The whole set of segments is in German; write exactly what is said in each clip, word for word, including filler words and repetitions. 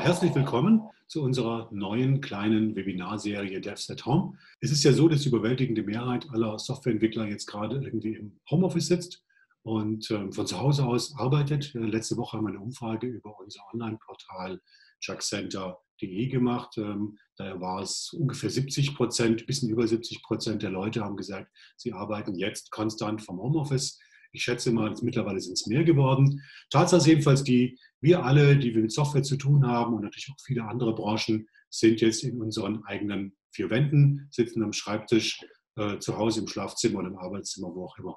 herzlich willkommen zu unserer neuen kleinen Webinarserie Devs at Home. Es ist ja so, dass die überwältigende Mehrheit aller Softwareentwickler jetzt gerade irgendwie im Homeoffice sitzt und ähm, von zu Hause aus arbeitet. Äh, letzte Woche haben wir eine Umfrage über unser Online-Portal juxcenter punkt de gemacht. Ähm, daher war es ungefähr siebzig Prozent, ein bisschen über siebzig Prozent der Leute haben gesagt, sie arbeiten jetzt konstant vom Homeoffice. Ich schätze mal, mittlerweile sind es mehr geworden. Tatsache ist jedenfalls die, wir alle, die wir mit Software zu tun haben und natürlich auch viele andere Branchen, sind jetzt in unseren eigenen vier Wänden, sitzen am Schreibtisch, äh, zu Hause im Schlafzimmer oder im Arbeitszimmer, wo auch immer.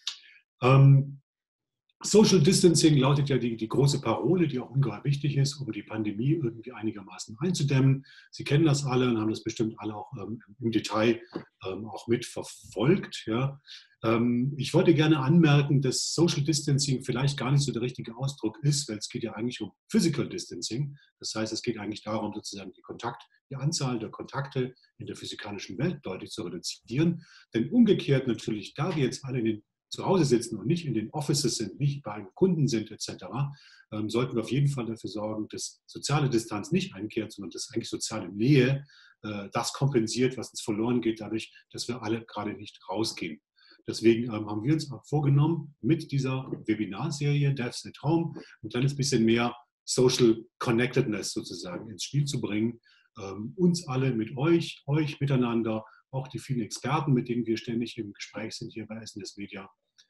Ähm, Social Distancing lautet ja die, die große Parole, die auch ungeheuer wichtig ist, um die Pandemie irgendwie einigermaßen einzudämmen. Sie kennen das alle und haben das bestimmt alle auch ähm, im Detail ähm, auch mitverfolgt. Ja. Ähm, ich wollte gerne anmerken, dass Social Distancing vielleicht gar nicht so der richtige Ausdruck ist, weil es geht ja eigentlich um Physical Distancing. Das heißt, es geht eigentlich darum, sozusagen die Kontakt, die Anzahl der Kontakte in der physikalischen Welt deutlich zu reduzieren. Denn umgekehrt natürlich, da wir jetzt alle in den zu Hause sitzen und nicht in den Offices sind, nicht bei Kunden sind et cetera, ähm, sollten wir auf jeden Fall dafür sorgen, dass soziale Distanz nicht einkehrt, sondern dass eigentlich soziale Nähe äh, das kompensiert, was uns verloren geht, dadurch, dass wir alle gerade nicht rausgehen. Deswegen ähm, haben wir uns auch vorgenommen, mit dieser Webinarserie Devs at Home ein kleines bisschen mehr Social Connectedness sozusagen ins Spiel zu bringen, ähm, uns alle mit euch, euch miteinander, auch die vielen Experten, mit denen wir ständig im Gespräch sind hier bei S N S Media,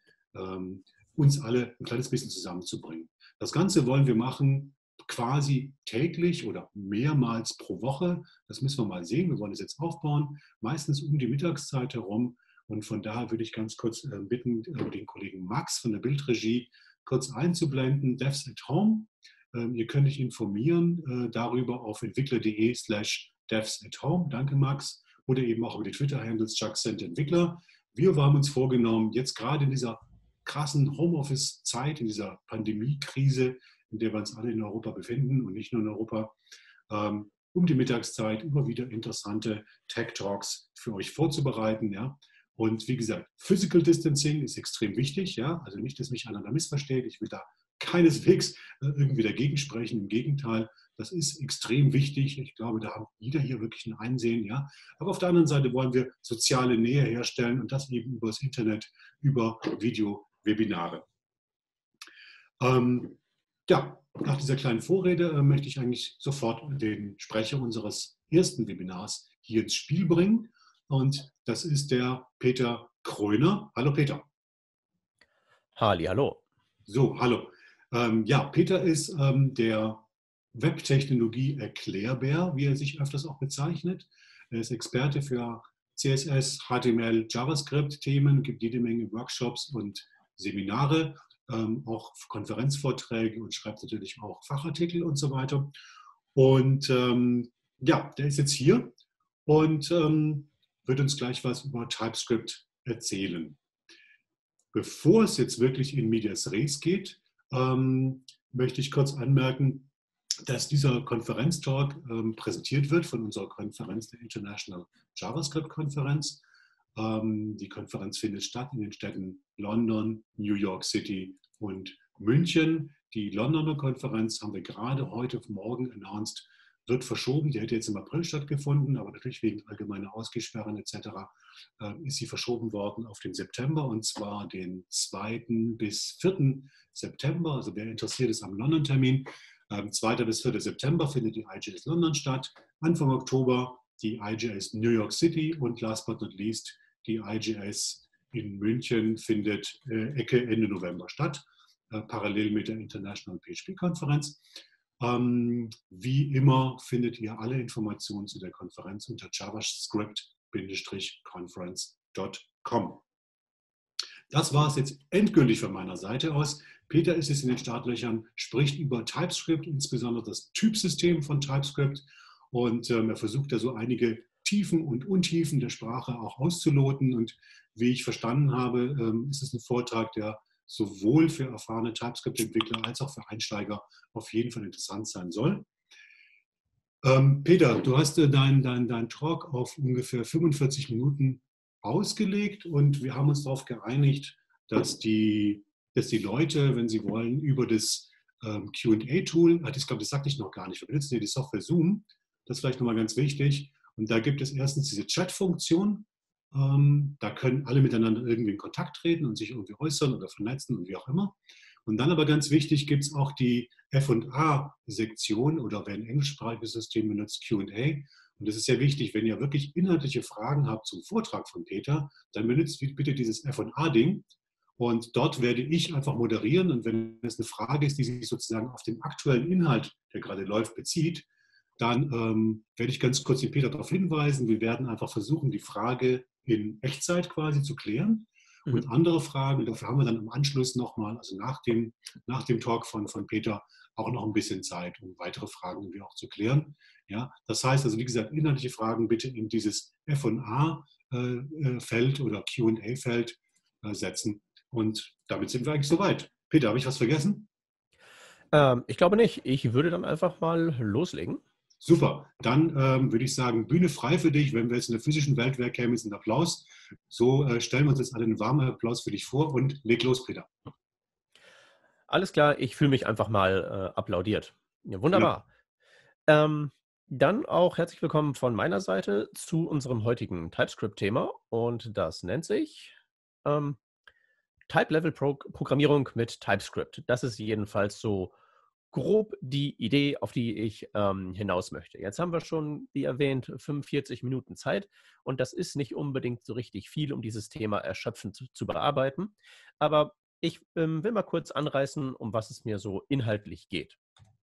ähm, uns alle ein kleines bisschen zusammenzubringen. Das Ganze wollen wir machen quasi täglich oder mehrmals pro Woche. Das müssen wir mal sehen. Wir wollen es jetzt aufbauen, meistens um die Mittagszeit herum. Und von daher würde ich ganz kurz äh, bitten, äh, den Kollegen Max von der Bildregie kurz einzublenden. Devs at Home. Ähm, ihr könnt euch informieren äh, darüber auf entwickler.de slash devs at home. Danke, Max. Oder eben auch über die Twitter-Handles juxcenter Entwickler. Wir haben uns vorgenommen, jetzt gerade in dieser krassen Homeoffice-Zeit, in dieser Pandemie-Krise, in der wir uns alle in Europa befinden und nicht nur in Europa, ähm, um die Mittagszeit immer wieder interessante Tech-Talks für euch vorzubereiten. Ja. Und wie gesagt, Physical Distancing ist extrem wichtig. Ja. Also nicht, dass mich einer da missversteht. Ich will da keineswegs äh, irgendwie dagegen sprechen. Im Gegenteil, das ist extrem wichtig. Ich glaube, da hat jeder hier wirklich ein Einsehen. Ja. Aber auf der anderen Seite wollen wir soziale Nähe herstellen und das eben über das Internet, über Video-Webinare. Ähm, ja, nach dieser kleinen Vorrede äh, möchte ich eigentlich sofort den Sprecher unseres ersten Webinars hier ins Spiel bringen. Und das ist der Peter Kröner. Hallo Peter. Halli, hallo. So, hallo. Ähm, ja, Peter ist ähm, der Webtechnologie-Erklärbär, wie er sich öfters auch bezeichnet. Er ist Experte für C S S, H T M L, JavaScript-Themen, gibt jede Menge Workshops und Seminare, ähm, auch Konferenzvorträge und schreibt natürlich auch Fachartikel und so weiter. Und ähm, ja, der ist jetzt hier und ähm, wird uns gleich was über TypeScript erzählen. Bevor es jetzt wirklich in Medias Res geht, ähm, möchte ich kurz anmerken, dass dieser Konferenztalk ähm, präsentiert wird von unserer Konferenz, der International JavaScript Konferenz. Ähm, die Konferenz findet statt in den Städten London, New York City und München. Die Londoner Konferenz haben wir gerade heute Morgen announced, wird verschoben. Die hätte jetzt im April stattgefunden, aber natürlich wegen allgemeiner Ausgangssperren et cetera äh, ist sie verschoben worden auf den September, und zwar den zweiten bis vierten September. Also wer interessiert ist am London-Termin. Ähm, zweiten bis vierten September findet die I J S London statt. Anfang Oktober die I J S New York City und last but not least die I J S in München findet äh, Ecke Ende November statt, äh, parallel mit der International P H P-Konferenz. Ähm, wie immer findet ihr alle Informationen zu der Konferenz unter javascript conference punkt com. Das war es jetzt endgültig von meiner Seite aus. Peter ist jetzt in den Startlöchern, spricht über TypeScript, insbesondere das Typsystem von TypeScript. Und ähm, er versucht da so einige Tiefen und Untiefen der Sprache auch auszuloten. Und wie ich verstanden habe, ähm, ist es ein Vortrag, der sowohl für erfahrene TypeScript-Entwickler als auch für Einsteiger auf jeden Fall interessant sein soll. Ähm, Peter, du hast äh, deinen dein, dein Talk auf ungefähr fünfundvierzig Minuten ausgelegt und wir haben uns darauf geeinigt, dass die, dass die Leute, wenn sie wollen, über das ähm, Q und A-Tool. Ich glaube, das sagte ich noch gar nicht. Wir benutzen hier die Software Zoom. Das ist vielleicht nochmal ganz wichtig. Und da gibt es erstens diese Chat-Funktion. Ähm, da können alle miteinander irgendwie in Kontakt treten und sich irgendwie äußern oder vernetzen und wie auch immer. Und dann aber ganz wichtig gibt es auch die F und A-Sektion oder wer ein englischsprachiges System benutzt, Q und A. Und das ist sehr wichtig, wenn ihr wirklich inhaltliche Fragen habt zum Vortrag von Peter, dann benutzt bitte dieses F und A-Ding. Und dort werde ich einfach moderieren. Und wenn es eine Frage ist, die sich sozusagen auf den aktuellen Inhalt, der gerade läuft, bezieht, dann ähm, werde ich ganz kurz den Peter darauf hinweisen. Wir werden einfach versuchen, die Frage in Echtzeit quasi zu klären. Mhm. Und andere Fragen, dafür haben wir dann im Anschluss nochmal, also nach dem, nach dem Talk von, von Peter, auch noch ein bisschen Zeit, um weitere Fragen irgendwie auch zu klären. Ja, das heißt also, wie gesagt, inhaltliche Fragen bitte in dieses F und A-Feld oder Q und A-Feld äh, setzen. Und damit sind wir eigentlich soweit. Peter, habe ich was vergessen? Ähm, ich glaube nicht. Ich würde dann einfach mal loslegen. Super, dann ähm, würde ich sagen, Bühne frei für dich. Wenn wir jetzt in der physischen Welt wären, käme es ein Applaus. So äh, stellen wir uns jetzt alle einen warmen Applaus für dich vor und leg los, Peter. Alles klar, ich fühle mich einfach mal äh, applaudiert. Ja, Ja, wunderbar. Ähm, dann auch herzlich willkommen von meiner Seite zu unserem heutigen TypeScript-Thema. Und das nennt sich ähm, Type-Level-Programmierung mit TypeScript. Das ist jedenfalls so grob die Idee, auf die ich ähm, hinaus möchte. Jetzt haben wir schon, wie erwähnt, fünfundvierzig Minuten Zeit und das ist nicht unbedingt so richtig viel, um dieses Thema erschöpfend zu, zu bearbeiten. Aber ich ähm, will mal kurz anreißen, um was es mir so inhaltlich geht.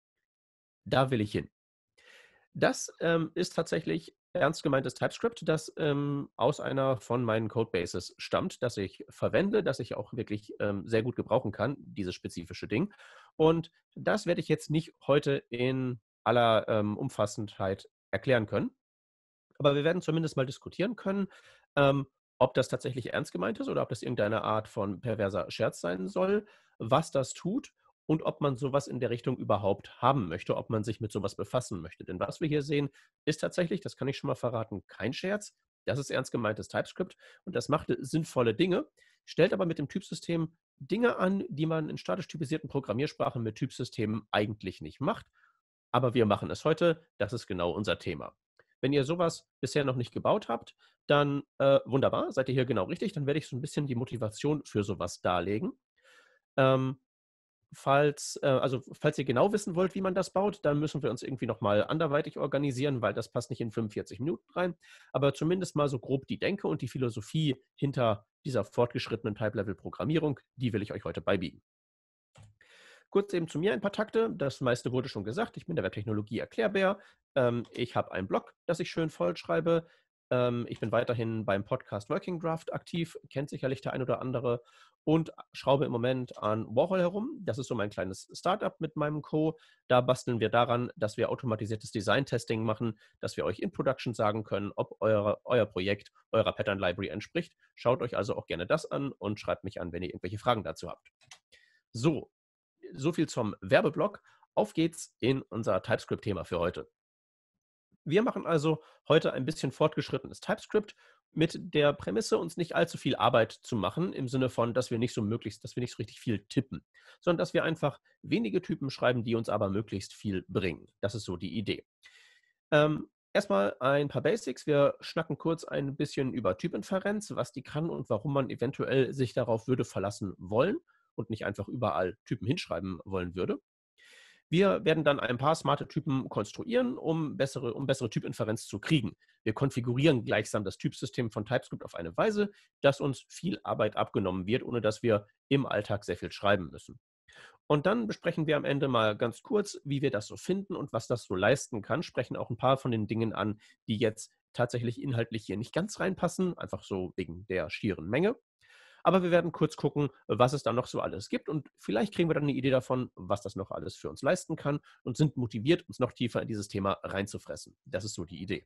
Da will ich hin. Das ähm, ist tatsächlich ernst gemeintes TypeScript, das ähm, aus einer von meinen Codebases stammt, das ich verwende, das ich auch wirklich ähm, sehr gut gebrauchen kann, dieses spezifische Ding. Und das werde ich jetzt nicht heute in aller ähm, Umfassendheit erklären können. Aber wir werden zumindest mal diskutieren können, ähm, ob das tatsächlich ernst gemeint ist oder ob das irgendeine Art von perverser Scherz sein soll, was das tut und ob man sowas in der Richtung überhaupt haben möchte, ob man sich mit sowas befassen möchte. Denn was wir hier sehen, ist tatsächlich, das kann ich schon mal verraten, kein Scherz. Das ist ernst gemeintes TypeScript und das macht sinnvolle Dinge, stellt aber mit dem Typsystem Dinge an, die man in statisch typisierten Programmiersprachen mit Typsystemen eigentlich nicht macht. Aber wir machen es heute, das ist genau unser Thema. Wenn ihr sowas bisher noch nicht gebaut habt, dann äh, wunderbar, seid ihr hier genau richtig. Dann werde ich so ein bisschen die Motivation für sowas darlegen. Ähm, falls, äh, also falls ihr genau wissen wollt, wie man das baut, dann müssen wir uns irgendwie nochmal anderweitig organisieren, weil das passt nicht in fünfundvierzig Minuten rein. Aber zumindest mal so grob die Denke und die Philosophie hinter dieser fortgeschrittenen Type-Level-Programmierung, die will ich euch heute beibiegen. Kurz eben zu mir ein paar Takte. Das meiste wurde schon gesagt. Ich bin der Webtechnologie-Erklärbär. Ähm, ich habe einen Blog, das ich schön vollschreibe. Ähm, ich bin weiterhin beim Podcast Working Draft aktiv, kennt sicherlich der ein oder andere. Und schraube im Moment an Warhol herum. Das ist so mein kleines Startup mit meinem Co. Da basteln wir daran, dass wir automatisiertes Design-Testing machen, dass wir euch in Production sagen können, ob eure, euer Projekt eurer Pattern Library entspricht. Schaut euch also auch gerne das an und schreibt mich an, wenn ihr irgendwelche Fragen dazu habt. So, so viel zum Werbeblock. Auf geht's in unser TypeScript-Thema für heute. Wir machen also heute ein bisschen fortgeschrittenes TypeScript mit der Prämisse, uns nicht allzu viel Arbeit zu machen, im Sinne von, dass wir nicht so möglichst, dass wir nicht so richtig viel tippen, sondern dass wir einfach wenige Typen schreiben, die uns aber möglichst viel bringen. Das ist so die Idee. Ähm, erstmal ein paar Basics. Wir schnacken kurz ein bisschen über Typinferenz, was die kann und warum man eventuell sich darauf würde verlassen wollen und nicht einfach überall Typen hinschreiben wollen würde. Wir werden dann ein paar smarte Typen konstruieren, um bessere, um bessere Typinferenz zu kriegen. Wir konfigurieren gleichsam das Typsystem von TypeScript auf eine Weise, dass uns viel Arbeit abgenommen wird, ohne dass wir im Alltag sehr viel schreiben müssen. Und dann besprechen wir am Ende mal ganz kurz, wie wir das so finden und was das so leisten kann, sprechen auch ein paar von den Dingen an, die jetzt tatsächlich inhaltlich hier nicht ganz reinpassen, einfach so wegen der schieren Menge. Aber wir werden kurz gucken, was es da noch so alles gibt und vielleicht kriegen wir dann eine Idee davon, was das noch alles für uns leisten kann und sind motiviert, uns noch tiefer in dieses Thema reinzufressen. Das ist so die Idee.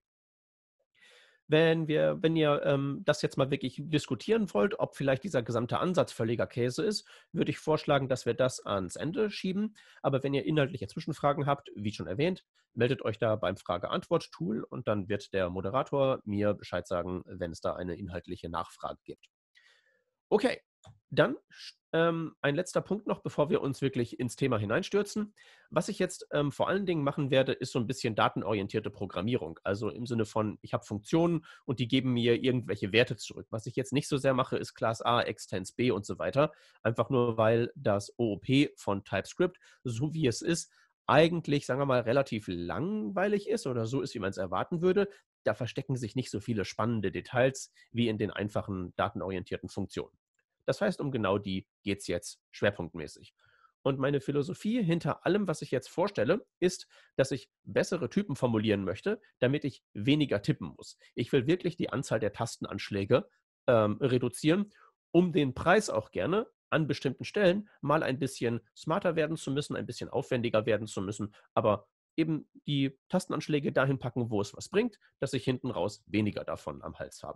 Wenn wir, wenn ihr ähm, das jetzt mal wirklich diskutieren wollt, ob vielleicht dieser gesamte Ansatz völliger Käse ist, würde ich vorschlagen, dass wir das ans Ende schieben. Aber wenn ihr inhaltliche Zwischenfragen habt, wie schon erwähnt, meldet euch da beim Frage-Antwort-Tool und dann wird der Moderator mir Bescheid sagen, wenn es da eine inhaltliche Nachfrage gibt. Okay, Dann ähm, ein letzter Punkt noch, bevor wir uns wirklich ins Thema hineinstürzen. Was ich jetzt ähm, vor allen Dingen machen werde, ist so ein bisschen datenorientierte Programmierung. Also im Sinne von, ich habe Funktionen und die geben mir irgendwelche Werte zurück. Was ich jetzt nicht so sehr mache, ist Class A, Extends B und so weiter. Einfach nur, weil das O O P von TypeScript, so wie es ist, eigentlich, sagen wir mal, relativ langweilig ist oder so ist, wie man es erwarten würde. Da verstecken sich nicht so viele spannende Details wie in den einfachen datenorientierten Funktionen. Das heißt, um genau die geht es jetzt schwerpunktmäßig. Und meine Philosophie hinter allem, was ich jetzt vorstelle, ist, dass ich bessere Typen formulieren möchte, damit ich weniger tippen muss. Ich will wirklich die Anzahl der Tastenanschläge ähm, reduzieren, um den Preis auch gerne an bestimmten Stellen mal ein bisschen smarter werden zu müssen, ein bisschen aufwendiger werden zu müssen, aber eben die Tastenanschläge dahin packen, wo es was bringt, dass ich hinten raus weniger davon am Hals habe.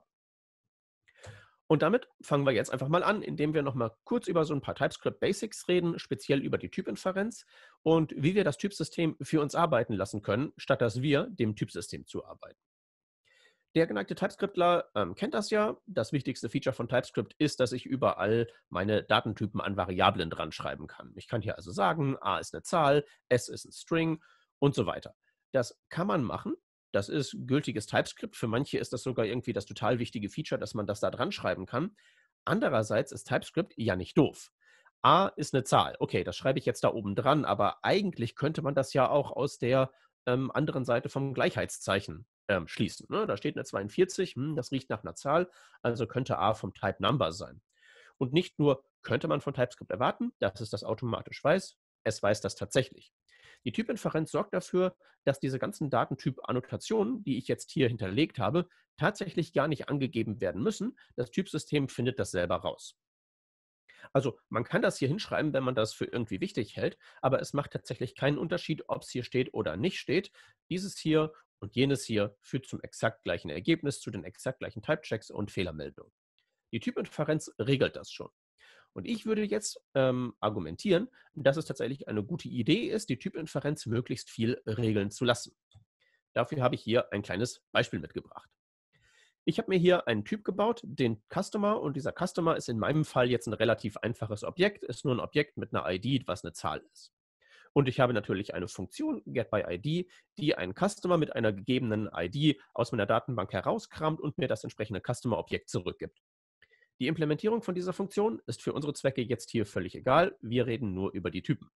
Und damit fangen wir jetzt einfach mal an, indem wir noch mal kurz über so ein paar TypeScript Basics reden, speziell über die Typinferenz und wie wir das Typsystem für uns arbeiten lassen können, statt dass wir dem Typsystem zuarbeiten. Der geneigte TypeScriptler ähm, kennt das ja. Das wichtigste Feature von TypeScript ist, dass ich überall meine Datentypen an Variablen dran schreiben kann. Ich kann hier also sagen, A ist eine Zahl, S ist ein String und so weiter. Das kann man machen. Das ist gültiges TypeScript. Für manche ist das sogar irgendwie das total wichtige Feature, dass man das da dran schreiben kann. Andererseits ist TypeScript ja nicht doof. A ist eine Zahl. Okay, das schreibe ich jetzt da oben dran, aber eigentlich könnte man das ja auch aus der ähm, anderen Seite vom Gleichheitszeichen ähm, schließen. Ne? Da steht eine zweiundvierzig, hm, das riecht nach einer Zahl, also könnte A vom Type Number sein. Und nicht nur könnte man von TypeScript erwarten, dass es das automatisch weiß, es weiß das tatsächlich. Die Typinferenz sorgt dafür, dass diese ganzen Datentyp-Annotationen, die ich jetzt hier hinterlegt habe, tatsächlich gar nicht angegeben werden müssen. Das Typsystem findet das selber raus. Also man kann das hier hinschreiben, wenn man das für irgendwie wichtig hält, aber es macht tatsächlich keinen Unterschied, ob es hier steht oder nicht steht. Dieses hier und jenes hier führt zum exakt gleichen Ergebnis, zu den exakt gleichen Typechecks und Fehlermeldungen. Die Typinferenz regelt das schon. Und ich würde jetzt ähm, argumentieren, dass es tatsächlich eine gute Idee ist, die Typinferenz möglichst viel regeln zu lassen. Dafür habe ich hier ein kleines Beispiel mitgebracht. Ich habe mir hier einen Typ gebaut, den Customer, und dieser Customer ist in meinem Fall jetzt ein relativ einfaches Objekt, ist nur ein Objekt mit einer I D, was eine Zahl ist. Und ich habe natürlich eine Funktion, getById, die einen Customer mit einer gegebenen I D aus meiner Datenbank herauskramt und mir das entsprechende Customer-Objekt zurückgibt. Die Implementierung von dieser Funktion ist für unsere Zwecke jetzt hier völlig egal. Wir reden nur über die Typen.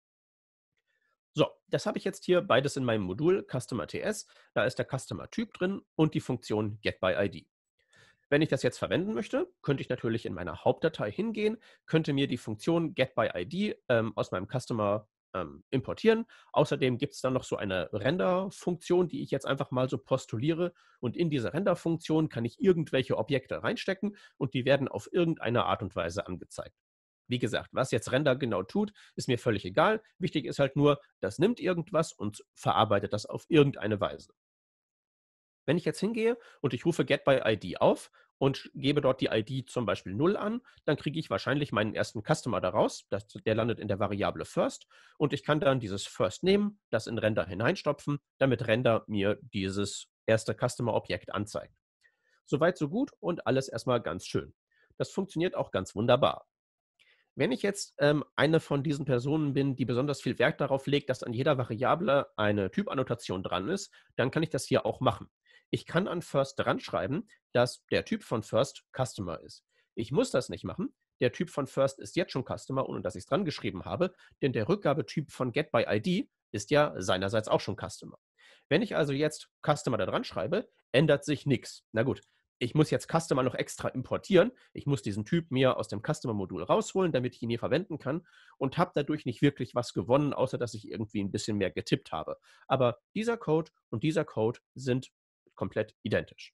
So, das habe ich jetzt hier beides in meinem Modul Customer.ts. Da ist der Customer-Typ drin und die Funktion getById. Wenn ich das jetzt verwenden möchte, könnte ich natürlich in meiner Hauptdatei hingehen, könnte mir die Funktion getById ähm, aus meinem Customer ähm, importieren. Außerdem gibt es dann noch so eine Render-Funktion, die ich jetzt einfach mal so postuliere. Und in diese Render-Funktion kann ich irgendwelche Objekte reinstecken und die werden auf irgendeine Art und Weise angezeigt. Wie gesagt, was jetzt Render genau tut, ist mir völlig egal. Wichtig ist halt nur, das nimmt irgendwas und verarbeitet das auf irgendeine Weise. Wenn ich jetzt hingehe und ich rufe getById auf und gebe dort die I D zum Beispiel null an, dann kriege ich wahrscheinlich meinen ersten Customer daraus. Das, der landet in der Variable First und ich kann dann dieses First nehmen, das in Render hineinstopfen, damit Render mir dieses erste Customer-Objekt anzeigt. Soweit, so gut und alles erstmal ganz schön. Das funktioniert auch ganz wunderbar. Wenn ich jetzt ähm, eine von diesen Personen bin, die besonders viel Wert darauf legt, dass an jeder Variable eine Typannotation dran ist, dann kann ich das hier auch machen. Ich kann an First dran schreiben, dass der Typ von First Customer ist. Ich muss das nicht machen. Der Typ von First ist jetzt schon Customer, ohne dass ich es dran geschrieben habe, denn der Rückgabetyp von getById ist ja seinerseits auch schon Customer. Wenn ich also jetzt Customer da dran schreibe, ändert sich nichts. Na gut, ich muss jetzt Customer noch extra importieren. Ich muss diesen Typ mir aus dem Customer-Modul rausholen, damit ich ihn hier verwenden kann und habe dadurch nicht wirklich was gewonnen, außer dass ich irgendwie ein bisschen mehr getippt habe. Aber dieser Code und dieser Code sind komplett identisch.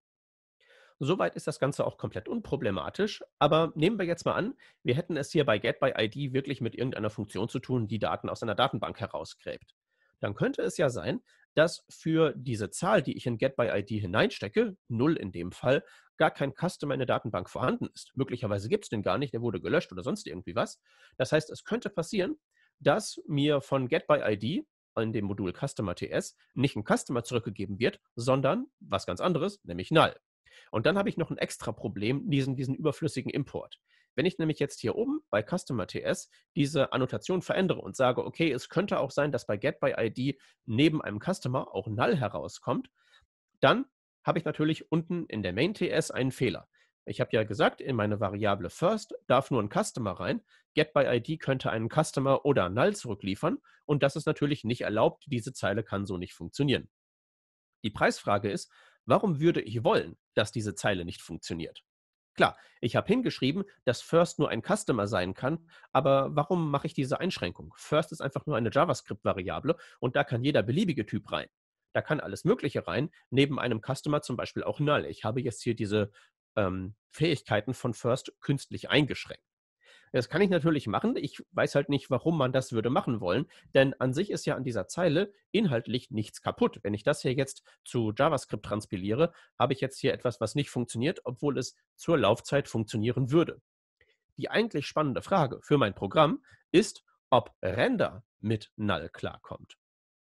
Soweit ist das Ganze auch komplett unproblematisch, aber nehmen wir jetzt mal an, wir hätten es hier bei getById wirklich mit irgendeiner Funktion zu tun, die Daten aus einer Datenbank herausgräbt. Dann könnte es ja sein, dass für diese Zahl, die ich in getById hineinstecke, null in dem Fall, gar kein Customer in der Datenbank vorhanden ist. Möglicherweise gibt es den gar nicht, der wurde gelöscht oder sonst irgendwie was. Das heißt, es könnte passieren, dass mir von getById in dem Modul Customer.ts nicht ein Customer zurückgegeben wird, sondern was ganz anderes, nämlich null. Und dann habe ich noch ein extra Problem, diesen, diesen überflüssigen Import. Wenn ich nämlich jetzt hier oben bei Customer T S diese Annotation verändere und sage, okay, es könnte auch sein, dass bei GetById neben einem Customer auch Null herauskommt, dann habe ich natürlich unten in der Main-T S einen Fehler. Ich habe ja gesagt, in meine Variable First darf nur ein Customer rein. GetById könnte einen Customer oder Null zurückliefern und das ist natürlich nicht erlaubt. Diese Zeile kann so nicht funktionieren. Die Preisfrage ist, warum würde ich wollen, dass diese Zeile nicht funktioniert? Klar, ich habe hingeschrieben, dass First nur ein Customer sein kann, aber warum mache ich diese Einschränkung? First ist einfach nur eine JavaScript-Variable und da kann jeder beliebige Typ rein. Da kann alles Mögliche rein, neben einem Customer zum Beispiel auch Null. Ich habe jetzt hier diese ähm, Fähigkeiten von First künstlich eingeschränkt. Das kann ich natürlich machen. Ich weiß halt nicht, warum man das würde machen wollen, denn an sich ist ja an dieser Zeile inhaltlich nichts kaputt. Wenn ich das hier jetzt zu JavaScript transpiliere, habe ich jetzt hier etwas, was nicht funktioniert, obwohl es zur Laufzeit funktionieren würde. Die eigentlich spannende Frage für mein Programm ist, ob Render mit Null klarkommt.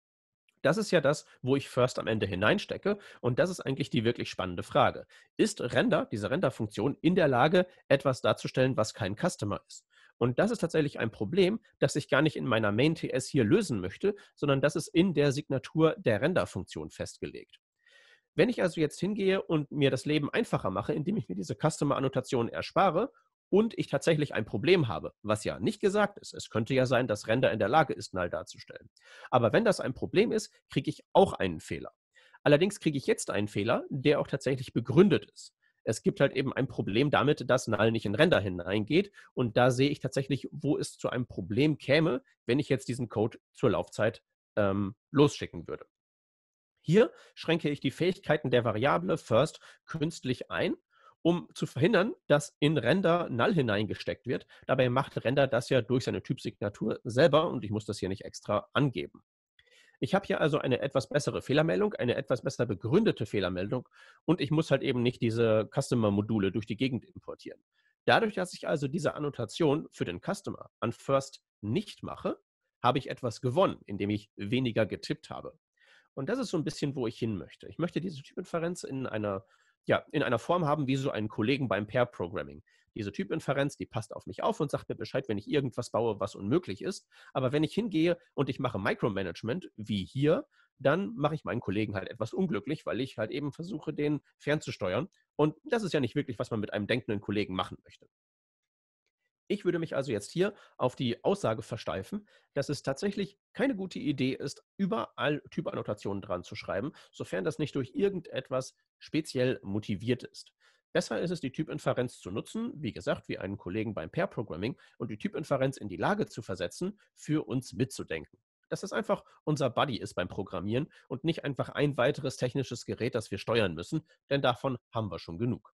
Das ist ja das, wo ich First am Ende hineinstecke und das ist eigentlich die wirklich spannende Frage. Ist Render, diese Render-Funktion, in der Lage, etwas darzustellen, was kein Customer ist? Und das ist tatsächlich ein Problem, das ich gar nicht in meiner Main-T S hier lösen möchte, sondern das ist in der Signatur der Render-Funktion festgelegt. Wenn ich also jetzt hingehe und mir das Leben einfacher mache, indem ich mir diese Customer-Annotation erspare und ich tatsächlich ein Problem habe, was ja nicht gesagt ist. Es könnte ja sein, dass Render in der Lage ist, Null darzustellen. Aber wenn das ein Problem ist, kriege ich auch einen Fehler. Allerdings kriege ich jetzt einen Fehler, der auch tatsächlich begründet ist. Es gibt halt eben ein Problem damit, dass Null nicht in Render hineingeht. Und da sehe ich tatsächlich, wo es zu einem Problem käme, wenn ich jetzt diesen Code zur Laufzeit ähm, losschicken würde. Hier schränke ich die Fähigkeiten der Variable First künstlich ein, um zu verhindern, dass in Render Null hineingesteckt wird. Dabei macht Render das ja durch seine Typsignatur selber und ich muss das hier nicht extra angeben. Ich habe hier also eine etwas bessere Fehlermeldung, eine etwas besser begründete Fehlermeldung und ich muss halt eben nicht diese Customer-Module durch die Gegend importieren. Dadurch, dass ich also diese Annotation für den Customer an First nicht mache, habe ich etwas gewonnen, indem ich weniger getippt habe. Und das ist so ein bisschen, wo ich hin möchte. Ich möchte diese Typinferenz in einer, ja, in einer Form haben wie so einen Kollegen beim Pair-Programming. Diese Typinferenz, die passt auf mich auf und sagt mir Bescheid, wenn ich irgendwas baue, was unmöglich ist. Aber wenn ich hingehe und ich mache Micromanagement, wie hier, dann mache ich meinen Kollegen halt etwas unglücklich, weil ich halt eben versuche, den fernzusteuern. Und das ist ja nicht wirklich, was man mit einem denkenden Kollegen machen möchte. Ich würde mich also jetzt hier auf die Aussage versteifen, dass es tatsächlich keine gute Idee ist, überall Typannotationen dran zu schreiben, sofern das nicht durch irgendetwas speziell motiviert ist. Besser ist es, die Typinferenz zu nutzen, wie gesagt, wie einen Kollegen beim Pair-Programming und die Typinferenz in die Lage zu versetzen, für uns mitzudenken. Dass das einfach unser Buddy ist beim Programmieren und nicht einfach ein weiteres technisches Gerät, das wir steuern müssen, denn davon haben wir schon genug.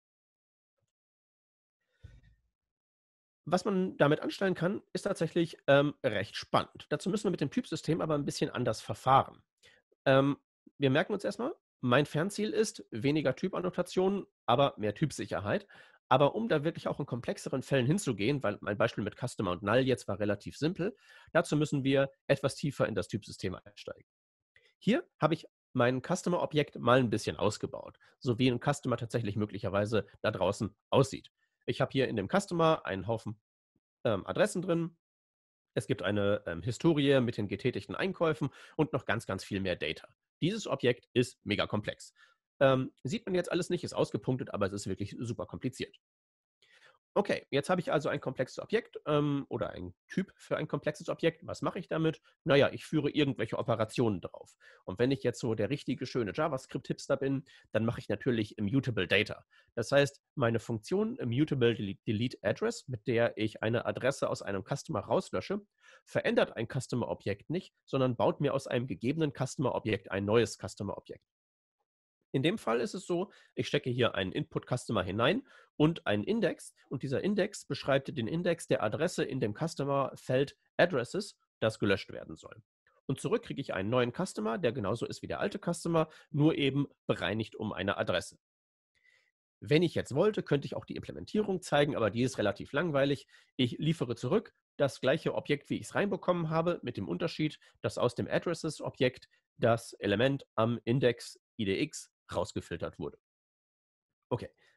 Was man damit anstellen kann, ist tatsächlich ähm, recht spannend. Dazu müssen wir mit dem Typsystem aber ein bisschen anders verfahren. Ähm, wir merken uns erstmal, mein Fernziel ist weniger Typannotationen, aber mehr Typsicherheit. Aber um da wirklich auch in komplexeren Fällen hinzugehen, weil mein Beispiel mit Customer und Null jetzt war relativ simpel, dazu müssen wir etwas tiefer in das Typsystem einsteigen. Hier habe ich mein Customer-Objekt mal ein bisschen ausgebaut, so wie ein Customer tatsächlich möglicherweise da draußen aussieht. Ich habe hier in dem Customer einen Haufen ähm, Adressen drin. Es gibt eine ähm, Historie mit den getätigten Einkäufen und noch ganz, ganz viel mehr Data. Dieses Objekt ist mega komplex. Ähm, sieht man jetzt alles nicht, ist ausgepunktet, aber es ist wirklich super kompliziert. Okay, jetzt habe ich also ein komplexes Objekt ähm, oder ein Typ für ein komplexes Objekt. Was mache ich damit? Naja, ich führe irgendwelche Operationen drauf. Und wenn ich jetzt so der richtige, schöne JavaScript-Hipster bin, dann mache ich natürlich Immutable Data. Das heißt, meine Funktion Immutable Delete Address, mit der ich eine Adresse aus einem Customer rauslösche, verändert ein Customer-Objekt nicht, sondern baut mir aus einem gegebenen Customer-Objekt ein neues Customer-Objekt. In dem Fall ist es so, ich stecke hier einen Input-Customer hinein und einen Index und dieser Index beschreibt den Index der Adresse in dem Customer-Feld Addresses, das gelöscht werden soll. Und zurück kriege ich einen neuen Customer, der genauso ist wie der alte Customer, nur eben bereinigt um eine Adresse. Wenn ich jetzt wollte, könnte ich auch die Implementierung zeigen, aber die ist relativ langweilig. Ich liefere zurück das gleiche Objekt, wie ich es reinbekommen habe, mit dem Unterschied, dass aus dem Addresses-Objekt das Element am Index I D X rausgefiltert wurde. Okay,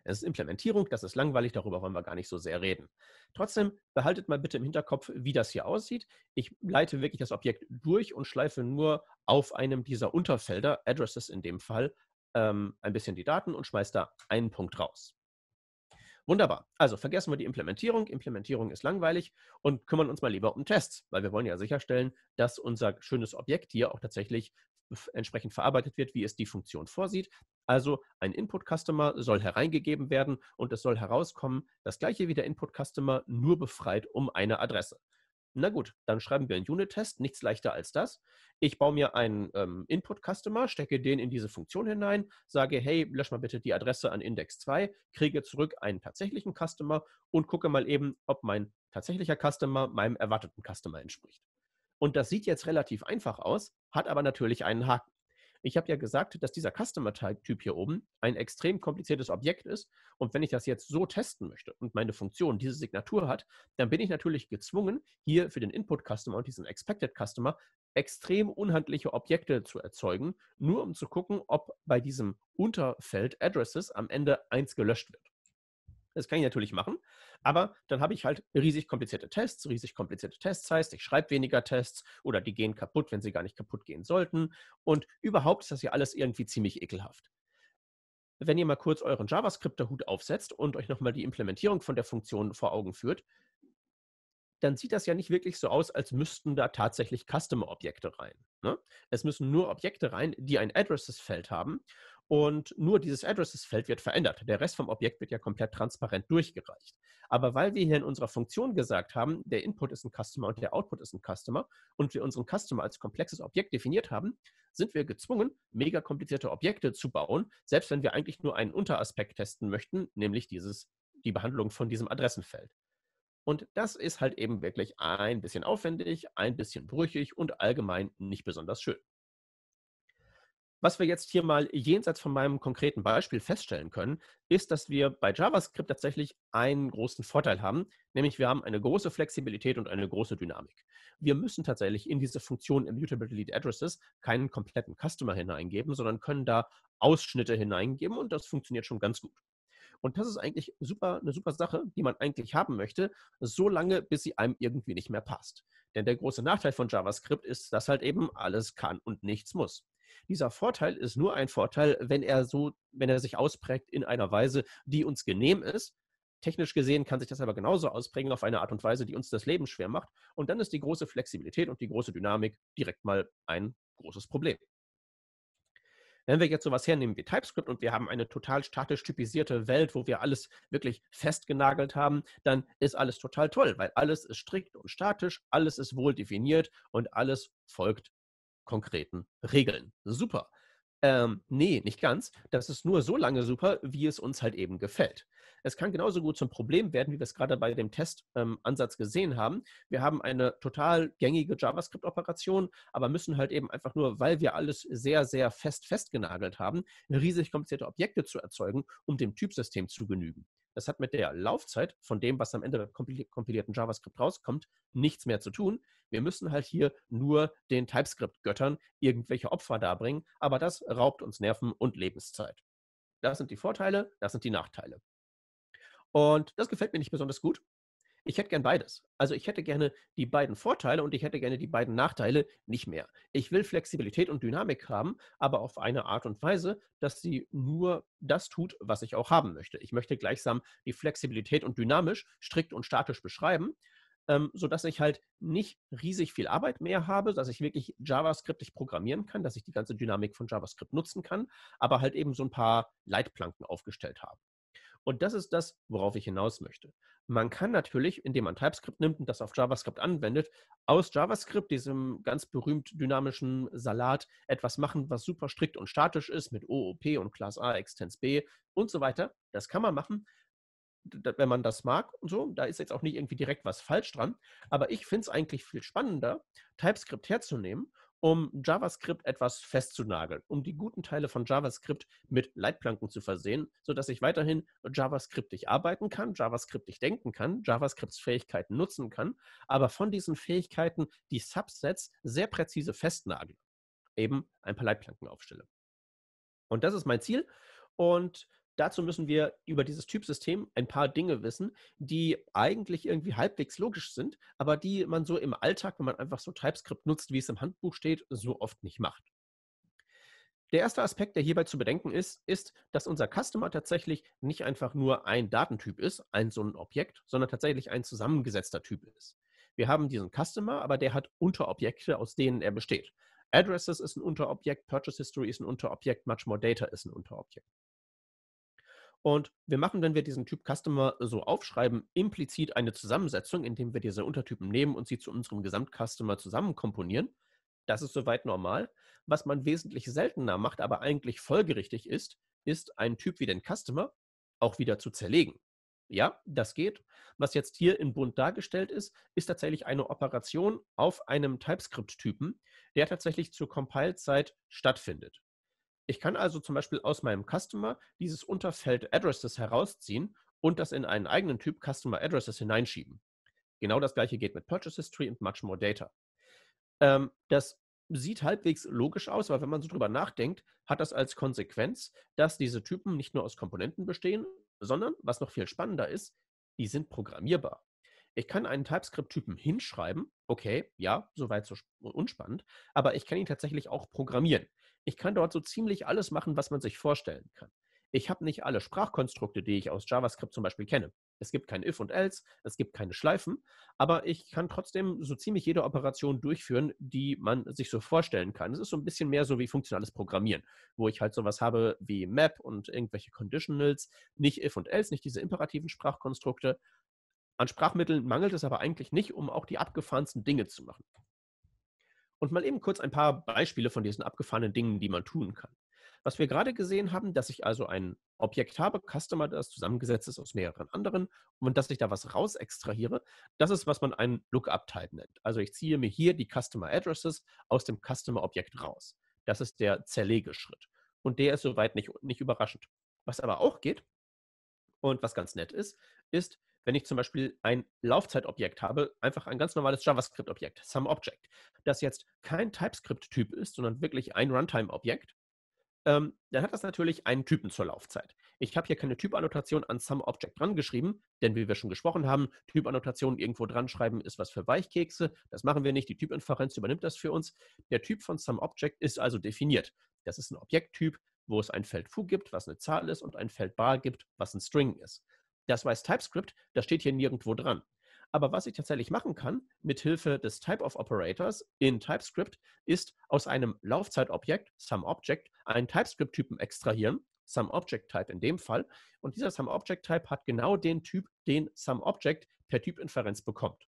Es ist Implementierung, das ist langweilig, darüber wollen wir gar nicht so sehr reden. Trotzdem, behaltet mal bitte im Hinterkopf, wie das hier aussieht. Ich leite wirklich das Objekt durch und schleife nur auf einem dieser Unterfelder, Addresses in dem Fall, ähm, ein bisschen die Daten und schmeiße da einen Punkt raus. Wunderbar. Also vergessen wir die Implementierung. Implementierung ist langweilig und kümmern uns mal lieber um Tests, weil wir wollen ja sicherstellen, dass unser schönes Objekt hier auch tatsächlich entsprechend verarbeitet wird, wie es die Funktion vorsieht. Also ein Input-Customer soll hereingegeben werden und es soll herauskommen, das gleiche wie der Input-Customer, nur befreit um eine Adresse. Na gut, dann schreiben wir einen Unit-Test, nichts leichter als das. Ich baue mir einen ähm, Input-Customer, stecke den in diese Funktion hinein, sage, hey, lösch mal bitte die Adresse an Index zwei, kriege zurück einen tatsächlichen Customer und gucke mal eben, ob mein tatsächlicher Customer meinem erwarteten Customer entspricht. Und das sieht jetzt relativ einfach aus, hat aber natürlich einen Haken. Ich habe ja gesagt, dass dieser Customer-Typ hier oben ein extrem kompliziertes Objekt ist. Und wenn ich das jetzt so testen möchte und meine Funktion diese Signatur hat, dann bin ich natürlich gezwungen, hier für den Input-Customer und diesen Expected-Customer extrem unhandliche Objekte zu erzeugen, nur um zu gucken, ob bei diesem Unterfeld Addresses am Ende eins gelöscht wird. Das kann ich natürlich machen, aber dann habe ich halt riesig komplizierte Tests. Riesig komplizierte Tests heißt, ich schreibe weniger Tests oder die gehen kaputt, wenn sie gar nicht kaputt gehen sollten. Und überhaupt ist das ja alles irgendwie ziemlich ekelhaft. Wenn ihr mal kurz euren JavaScript-Hut aufsetzt und euch nochmal die Implementierung von der Funktion vor Augen führt, dann sieht das ja nicht wirklich so aus, als müssten da tatsächlich Customer-Objekte rein. Ne? Es müssen nur Objekte rein, die ein Addresses-Feld haben und nur dieses Addresses-Feld wird verändert. Der Rest vom Objekt wird ja komplett transparent durchgereicht. Aber weil wir hier in unserer Funktion gesagt haben, der Input ist ein Customer und der Output ist ein Customer und wir unseren Customer als komplexes Objekt definiert haben, sind wir gezwungen, mega komplizierte Objekte zu bauen, selbst wenn wir eigentlich nur einen Unteraspekt testen möchten, nämlich dieses, die Behandlung von diesem Adressenfeld. Und das ist halt eben wirklich ein bisschen aufwendig, ein bisschen brüchig und allgemein nicht besonders schön. Was wir jetzt hier mal jenseits von meinem konkreten Beispiel feststellen können, ist, dass wir bei JavaScript tatsächlich einen großen Vorteil haben, nämlich wir haben eine große Flexibilität und eine große Dynamik. Wir müssen tatsächlich in diese Funktion Immutable Delete Addresses keinen kompletten Customer hineingeben, sondern können da Ausschnitte hineingeben und das funktioniert schon ganz gut. Und das ist eigentlich super, eine super Sache, die man eigentlich haben möchte, so lange, bis sie einem irgendwie nicht mehr passt. Denn der große Nachteil von JavaScript ist, dass halt eben alles kann und nichts muss. Dieser Vorteil ist nur ein Vorteil, wenn er so, wenn er sich ausprägt in einer Weise, die uns genehm ist. Technisch gesehen kann sich das aber genauso ausprägen auf eine Art und Weise, die uns das Leben schwer macht. Und dann ist die große Flexibilität und die große Dynamik direkt mal ein großes Problem. Wenn wir jetzt sowas hernehmen wie TypeScript und wir haben eine total statisch typisierte Welt, wo wir alles wirklich festgenagelt haben, dann ist alles total toll, weil alles ist strikt und statisch, alles ist wohl definiert und alles folgt konkreten Regeln. Super. Ähm, nee, nicht ganz. Das ist nur so lange super, wie es uns halt eben gefällt. Es kann genauso gut zum Problem werden, wie wir es gerade bei dem Testansatz ähm, gesehen haben. Wir haben eine total gängige JavaScript-Operation, aber müssen halt eben einfach nur, weil wir alles sehr, sehr fest festgenagelt haben, riesig komplizierte Objekte zu erzeugen, um dem Typsystem zu genügen. Das hat mit der Laufzeit von dem, was am Ende kompilierten JavaScript rauskommt, nichts mehr zu tun. Wir müssen halt hier nur den TypeScript-Göttern irgendwelche Opfer darbringen, aber das raubt uns Nerven und Lebenszeit. Das sind die Vorteile, das sind die Nachteile. Und das gefällt mir nicht besonders gut. Ich hätte gern beides. Also ich hätte gerne die beiden Vorteile und ich hätte gerne die beiden Nachteile nicht mehr. Ich will Flexibilität und Dynamik haben, aber auf eine Art und Weise, dass sie nur das tut, was ich auch haben möchte. Ich möchte gleichsam die Flexibilität und dynamisch, strikt und statisch beschreiben, ähm, sodass ich halt nicht riesig viel Arbeit mehr habe, dass ich wirklich JavaScriptig programmieren kann, dass ich die ganze Dynamik von JavaScript nutzen kann, aber halt eben so ein paar Leitplanken aufgestellt habe. Und das ist das, worauf ich hinaus möchte. Man kann natürlich, indem man TypeScript nimmt und das auf JavaScript anwendet, aus JavaScript, diesem ganz berühmt dynamischen Salat, etwas machen, was super strikt und statisch ist mit O O P und Class A, Extens B und so weiter. Das kann man machen, wenn man das mag und so. Da ist jetzt auch nicht irgendwie direkt was falsch dran. Aber ich finde es eigentlich viel spannender, TypeScript herzunehmen, um JavaScript etwas festzunageln, um die guten Teile von JavaScript mit Leitplanken zu versehen, sodass ich weiterhin JavaScriptig arbeiten kann, JavaScriptig denken kann, JavaScripts Fähigkeiten nutzen kann, aber von diesen Fähigkeiten die Subsets sehr präzise festnageln, eben ein paar Leitplanken aufstelle. Und das ist mein Ziel. Und Dazu müssen wir über dieses Typsystem ein paar Dinge wissen, die eigentlich irgendwie halbwegs logisch sind, aber die man so im Alltag, wenn man einfach so TypeScript nutzt, wie es im Handbuch steht, so oft nicht macht. Der erste Aspekt, der hierbei zu bedenken ist, ist, dass unser Customer tatsächlich nicht einfach nur ein Datentyp ist, ein so ein Objekt, sondern tatsächlich ein zusammengesetzter Typ ist. Wir haben diesen Customer, aber der hat Unterobjekte, aus denen er besteht. Addresses ist ein Unterobjekt, Purchase History ist ein Unterobjekt, Much More Data ist ein Unterobjekt. Und wir machen, wenn wir diesen Typ Customer so aufschreiben, implizit eine Zusammensetzung, indem wir diese Untertypen nehmen und sie zu unserem Gesamtcustomer zusammen komponieren. Das ist soweit normal. Was man wesentlich seltener macht, aber eigentlich folgerichtig ist, ist einen Typ wie den Customer auch wieder zu zerlegen. Ja, das geht. Was jetzt hier in bunt dargestellt ist, ist tatsächlich eine Operation auf einem TypeScript-Typen, der tatsächlich zur Compile-Zeit stattfindet. Ich kann also zum Beispiel aus meinem Customer dieses Unterfeld Addresses herausziehen und das in einen eigenen Typ Customer Addresses hineinschieben. Genau das gleiche geht mit Purchase History und Much More Data. Ähm, das sieht halbwegs logisch aus, aber wenn man so drüber nachdenkt, hat das als Konsequenz, dass diese Typen nicht nur aus Komponenten bestehen, sondern, was noch viel spannender ist, die sind programmierbar. Ich kann einen TypeScript-Typen hinschreiben, okay, ja, soweit so unspannend, aber ich kann ihn tatsächlich auch programmieren. Ich kann dort so ziemlich alles machen, was man sich vorstellen kann. Ich habe nicht alle Sprachkonstrukte, die ich aus JavaScript zum Beispiel kenne. Es gibt kein If und Else, es gibt keine Schleifen, aber ich kann trotzdem so ziemlich jede Operation durchführen, die man sich so vorstellen kann. Es ist so ein bisschen mehr so wie funktionales Programmieren, wo ich halt sowas habe wie Map und irgendwelche Conditionals, nicht If und Else, nicht diese imperativen Sprachkonstrukte. An Sprachmitteln mangelt es aber eigentlich nicht, um auch die abgefahrensten Dinge zu machen. Und mal eben kurz ein paar Beispiele von diesen abgefahrenen Dingen, die man tun kann. Was wir gerade gesehen haben, dass ich also ein Objekt habe, Customer, das zusammengesetzt ist aus mehreren anderen und dass ich da was raus extrahiere, das ist, was man einen Lookup-Type nennt. Also ich ziehe mir hier die Customer Addresses aus dem Customer-Objekt raus. Das ist der Zerlegeschritt. Und der ist soweit nicht, nicht überraschend. Was aber auch geht, und was ganz nett ist, ist, wenn ich zum Beispiel ein Laufzeitobjekt habe, einfach ein ganz normales JavaScript-Objekt, SomeObject, das jetzt kein TypeScript-Typ ist, sondern wirklich ein Runtime-Objekt, ähm, dann hat das natürlich einen Typen zur Laufzeit. Ich habe hier keine Typannotation an SomeObject dran geschrieben, denn wie wir schon gesprochen haben, Typannotationen irgendwo dran schreiben ist was für Weichkekse. Das machen wir nicht. Die Typinferenz übernimmt das für uns. Der Typ von SomeObject ist also definiert. Das ist ein Objekttyp, wo es ein Feld foo gibt, was eine Zahl ist, und ein Feld bar gibt, was ein String ist. Das weiß TypeScript, das steht hier nirgendwo dran. Aber was ich tatsächlich machen kann, mithilfe des Type-of-Operators in TypeScript, ist aus einem Laufzeitobjekt, SomeObject, einen TypeScript-Typen extrahieren, SomeObject-Type in dem Fall. Und dieser SomeObject-Type hat genau den Typ, den SomeObject per Typinferenz bekommt.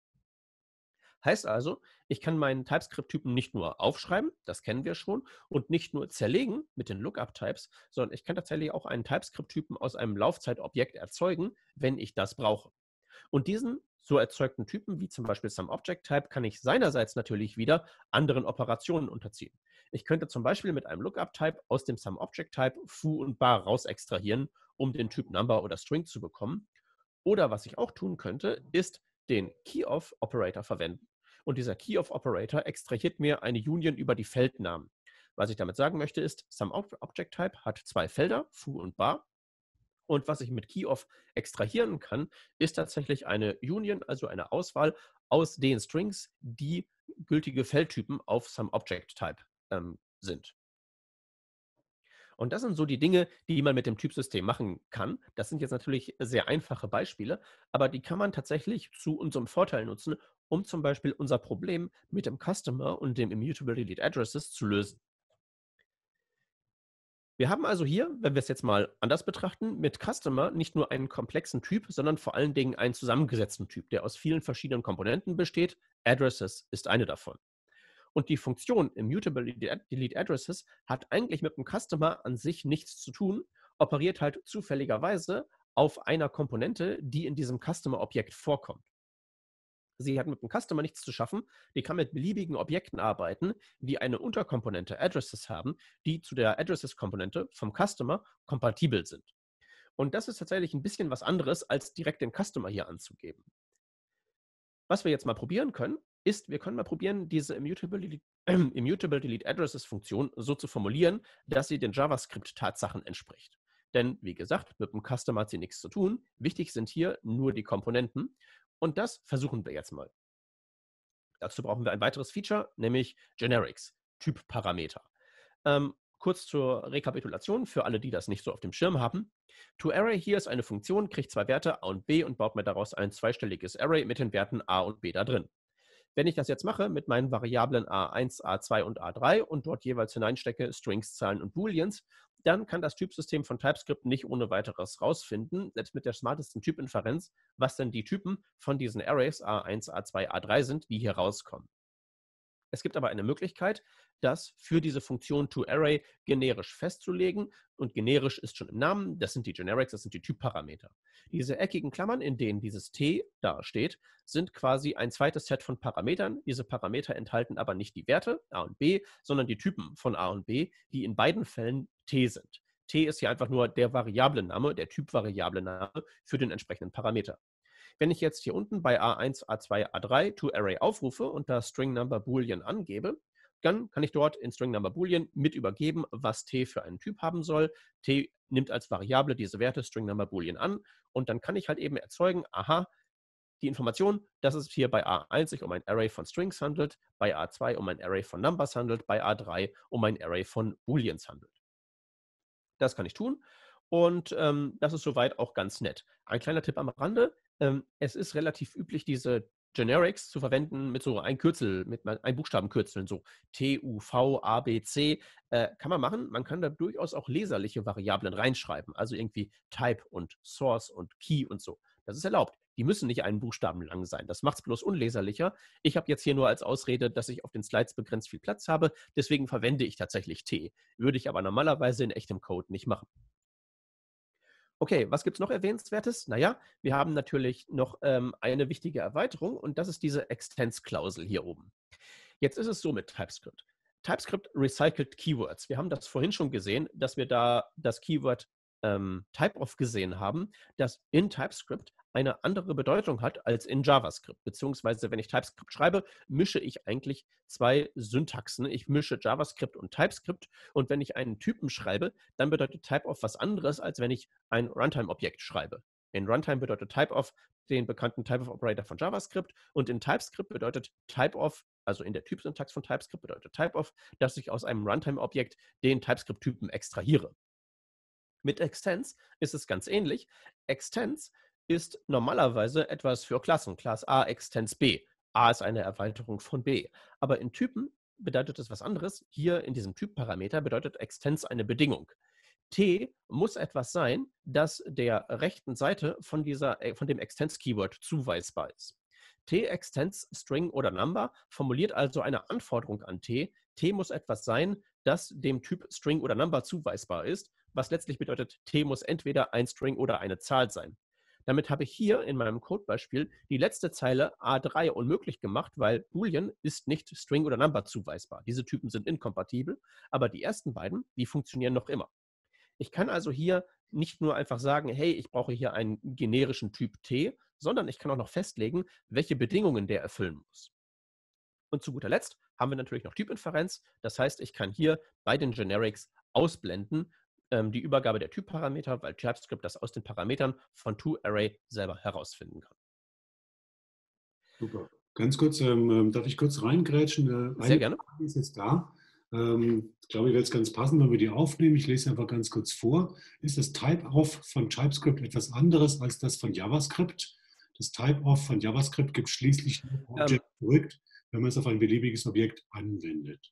Heißt also, ich kann meinen TypeScript-Typen nicht nur aufschreiben, das kennen wir schon, und nicht nur zerlegen mit den Lookup-Types, sondern ich kann tatsächlich auch einen TypeScript-Typen aus einem Laufzeitobjekt erzeugen, wenn ich das brauche. Und diesen so erzeugten Typen, wie zum Beispiel SomeObject-Type, kann ich seinerseits natürlich wieder anderen Operationen unterziehen. Ich könnte zum Beispiel mit einem Lookup-Type aus dem SomeObject-Type foo und bar raus extrahieren, um den Typ Number oder String zu bekommen. Oder was ich auch tun könnte, ist den Key-of-Operator verwenden. Und dieser Key-of-Operator extrahiert mir eine Union über die Feldnamen. Was ich damit sagen möchte, ist, SomeObject-Type hat zwei Felder, foo und bar. Und was ich mit Key-of extrahieren kann, ist tatsächlich eine Union, also eine Auswahl aus den Strings, die gültige Feldtypen auf SomeObject-Type ähm, sind. Und das sind so die Dinge, die man mit dem Typsystem machen kann. Das sind jetzt natürlich sehr einfache Beispiele, aber die kann man tatsächlich zu unserem Vorteil nutzen, um zum Beispiel unser Problem mit dem Customer und dem Immutable Delete Addresses zu lösen. Wir haben also hier, wenn wir es jetzt mal anders betrachten, mit Customer nicht nur einen komplexen Typ, sondern vor allen Dingen einen zusammengesetzten Typ, der aus vielen verschiedenen Komponenten besteht. Addresses ist eine davon. Und die Funktion Immutable Delete Addresses hat eigentlich mit dem Customer an sich nichts zu tun, operiert halt zufälligerweise auf einer Komponente, die in diesem Customer-Objekt vorkommt. Sie hat mit dem Customer nichts zu schaffen, die kann mit beliebigen Objekten arbeiten, die eine Unterkomponente Addresses haben, die zu der Addresses-Komponente vom Customer kompatibel sind. Und das ist tatsächlich ein bisschen was anderes, als direkt den Customer hier anzugeben. Was wir jetzt mal probieren können, ist, wir können mal probieren, diese Immutable Delete, äh, Immutable Delete Addresses Funktion so zu formulieren, dass sie den JavaScript-Tatsachen entspricht. Denn wie gesagt, mit dem Custom hat sie nichts zu tun. Wichtig sind hier nur die Komponenten. Und das versuchen wir jetzt mal. Dazu brauchen wir ein weiteres Feature, nämlich Generics, Typparameter. Ähm, kurz zur Rekapitulation für alle, die das nicht so auf dem Schirm haben. ToArray hier ist eine Funktion, kriegt zwei Werte a und b und baut mir daraus ein zweistelliges Array mit den Werten a und b da drin. Wenn ich das jetzt mache mit meinen Variablen a eins, a zwei und a drei und dort jeweils hineinstecke Strings, Zahlen und Booleans, dann kann das Typsystem von TypeScript nicht ohne weiteres rausfinden, selbst mit der smartesten Typinferenz, was denn die Typen von diesen Arrays a eins, a zwei, a drei sind, die hier rauskommen. Es gibt aber eine Möglichkeit, das für diese Funktion ToArray generisch festzulegen. Und generisch ist schon im Namen, das sind die Generics, das sind die Typparameter. Diese eckigen Klammern, in denen dieses T da steht, sind quasi ein zweites Set von Parametern. Diese Parameter enthalten aber nicht die Werte a und b, sondern die Typen von a und b, die in beiden Fällen T sind. T ist hier einfach nur der Variablenname, der Typvariablename für den entsprechenden Parameter. Wenn ich jetzt hier unten bei a eins, a zwei, a drei ToArray aufrufe und da String Number Boolean angebe, dann kann ich dort in String Number Boolean mit übergeben, was T für einen Typ haben soll. T nimmt als Variable diese Werte String Number Boolean an und dann kann ich halt eben erzeugen, aha, die Information, dass es hier bei a eins sich um ein Array von Strings handelt, bei a zwei um ein Array von Numbers handelt, bei a drei um ein Array von Booleans handelt. Das kann ich tun und ähm, das ist soweit auch ganz nett. Ein kleiner Tipp am Rande, ähm, es ist relativ üblich, diese Generics zu verwenden mit so ein Kürzel, mit ein Buchstabenkürzeln, so T, U, V, A, B, C. Äh, kann man machen. Man kann da durchaus auch leserliche Variablen reinschreiben, also irgendwie Type und Source und Key und so. Das ist erlaubt. Die müssen nicht einen Buchstaben lang sein. Das macht es bloß unleserlicher. Ich habe jetzt hier nur als Ausrede, dass ich auf den Slides begrenzt viel Platz habe. Deswegen verwende ich tatsächlich T. Würde ich aber normalerweise in echtem Code nicht machen. Okay, was gibt es noch Erwähnenswertes? Naja, wir haben natürlich noch ähm, eine wichtige Erweiterung und das ist diese Extends-Klausel hier oben. Jetzt ist es so mit TypeScript. TypeScript recycelt Keywords. Wir haben das vorhin schon gesehen, dass wir da das Keyword ähm, Typeof gesehen haben, das in TypeScript eine andere Bedeutung hat als in JavaScript. Beziehungsweise, wenn ich TypeScript schreibe, mische ich eigentlich zwei Syntaxen. Ich mische JavaScript und TypeScript. Und wenn ich einen Typen schreibe, dann bedeutet Typeof was anderes, als wenn ich ein Runtime-Objekt schreibe. In Runtime bedeutet Typeof den bekannten Typeof-Operator von JavaScript und in TypeScript bedeutet Typeof, also in der Typsyntax von TypeScript bedeutet Typeof, dass ich aus einem Runtime-Objekt den TypeScript-Typen extrahiere. Mit Extends ist es ganz ähnlich. Extends ist normalerweise etwas für Klassen. Class A extends B. A ist eine Erweiterung von B. Aber in Typen bedeutet es was anderes. Hier in diesem Typparameter bedeutet Extends eine Bedingung. T muss etwas sein, das der rechten Seite von, dieser, von dem Extends-Keyword zuweisbar ist. T extends String oder Number formuliert also eine Anforderung an T. T muss etwas sein, das dem Typ String oder Number zuweisbar ist, was letztlich bedeutet, T muss entweder ein String oder eine Zahl sein. Damit habe ich hier in meinem Codebeispiel die letzte Zeile a drei unmöglich gemacht, weil Boolean ist nicht String oder Number zuweisbar. Diese Typen sind inkompatibel, aber die ersten beiden, die funktionieren noch immer. Ich kann also hier nicht nur einfach sagen, hey, ich brauche hier einen generischen Typ T, sondern ich kann auch noch festlegen, welche Bedingungen der erfüllen muss. Und zu guter Letzt haben wir natürlich noch Typinferenz. Das heißt, ich kann hier bei den Generics ausblenden ähm, die Übergabe der Typparameter, weil TypeScript das aus den Parametern von ToArray selber herausfinden kann. Super. Ganz kurz, ähm, darf ich kurz reingrätschen? Äh, Sehr eine gerne. Frage ist jetzt da. Ähm, ich glaube, ich werde es ganz passen, wenn wir die aufnehmen. Ich lese einfach ganz kurz vor. Ist das Type-Off von TypeScript etwas anderes als das von JavaScript? Das Type-Off von JavaScript gibt schließlich nur Object Ähm, zurück, wenn man es auf ein beliebiges Objekt anwendet.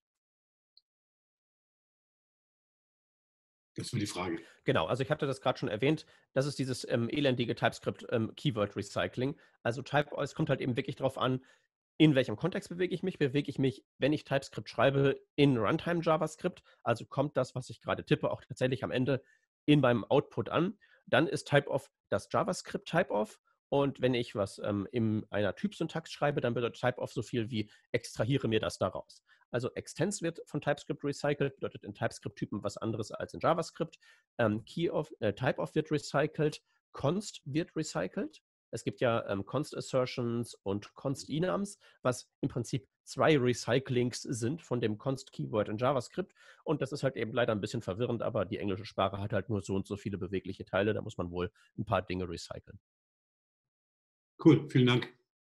Das war die Frage. Genau, also ich hatte das gerade schon erwähnt, das ist dieses ähm, elendige TypeScript-Keyword-Recycling. Ähm, also Type, es kommt halt eben wirklich darauf an, in welchem Kontext bewege ich mich? Bewege ich mich, wenn ich TypeScript schreibe, in Runtime JavaScript? Also kommt das, was ich gerade tippe, auch tatsächlich am Ende in meinem Output an? Dann ist Typeof das JavaScript Typeof. Und wenn ich was ähm, in einer Typsyntax schreibe, dann bedeutet Typeof so viel wie extrahiere mir das daraus. Also Extends wird von TypeScript recycelt, bedeutet in TypeScript-Typen was anderes als in JavaScript. Ähm, Key of, äh, Typeof wird recycelt, Const wird recycelt. Es gibt ja ähm, Const Assertions und Const Enums, was im Prinzip zwei Recyclings sind von dem Const Keyword in JavaScript. Und das ist halt eben leider ein bisschen verwirrend, aber die englische Sprache hat halt nur so und so viele bewegliche Teile. Da muss man wohl ein paar Dinge recyceln. Cool, vielen Dank.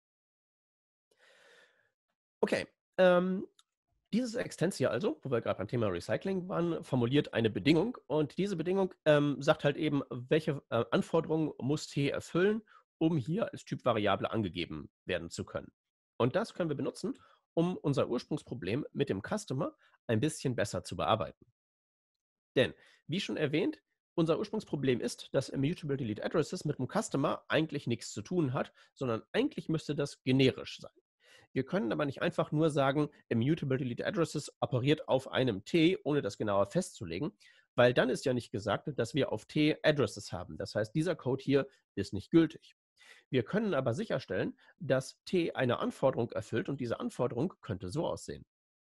Okay, ähm, dieses Extens hier also, wo wir gerade beim Thema Recycling waren, formuliert eine Bedingung und diese Bedingung ähm, sagt halt eben, welche äh, Anforderungen muss T erfüllen, um hier als Typvariable angegeben werden zu können. Und das können wir benutzen, um unser Ursprungsproblem mit dem Customer ein bisschen besser zu bearbeiten. Denn, wie schon erwähnt, unser Ursprungsproblem ist, dass Immutable Delete Addresses mit dem Customer eigentlich nichts zu tun hat, sondern eigentlich müsste das generisch sein. Wir können aber nicht einfach nur sagen, Immutable Delete Addresses operiert auf einem T, ohne das genauer festzulegen, weil dann ist ja nicht gesagt, dass wir auf T Addresses haben. Das heißt, dieser Code hier ist nicht gültig. Wir können aber sicherstellen, dass T eine Anforderung erfüllt und diese Anforderung könnte so aussehen.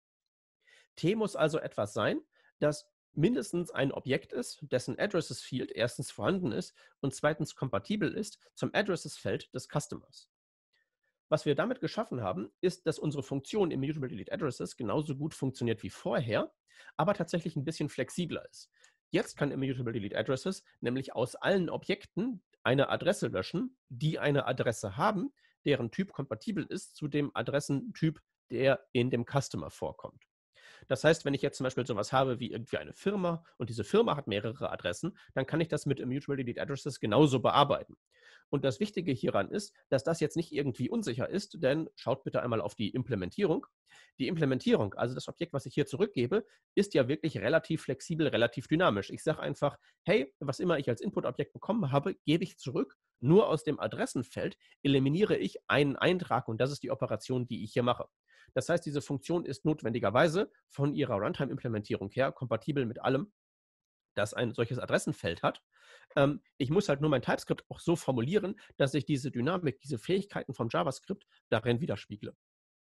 T muss also etwas sein, das mindestens ein Objekt ist, dessen Addresses Field erstens vorhanden ist und zweitens kompatibel ist zum Addresses Feld des Customers. Was wir damit geschaffen haben, ist, dass unsere Funktion Immutable Delete Addresses genauso gut funktioniert wie vorher, aber tatsächlich ein bisschen flexibler ist. Jetzt kann Immutable Delete Addresses nämlich aus allen Objekten eine Adresse löschen, die eine Adresse haben, deren Typ kompatibel ist zu dem Adressentyp, der in dem Customer vorkommt. Das heißt, wenn ich jetzt zum Beispiel sowas habe wie irgendwie eine Firma und diese Firma hat mehrere Adressen, dann kann ich das mit Immutable Delete Addresses genauso bearbeiten. Und das Wichtige hieran ist, dass das jetzt nicht irgendwie unsicher ist, denn schaut bitte einmal auf die Implementierung. Die Implementierung, also das Objekt, was ich hier zurückgebe, ist ja wirklich relativ flexibel, relativ dynamisch. Ich sage einfach, hey, was immer ich als Input-Objekt bekommen habe, gebe ich zurück. Nur aus dem Adressenfeld eliminiere ich einen Eintrag und das ist die Operation, die ich hier mache. Das heißt, diese Funktion ist notwendigerweise von ihrer Runtime-Implementierung her kompatibel mit allem, das ein solches Adressenfeld hat. Ähm, ich muss halt nur mein TypeScript auch so formulieren, dass ich diese Dynamik, diese Fähigkeiten vom JavaScript darin widerspiegle.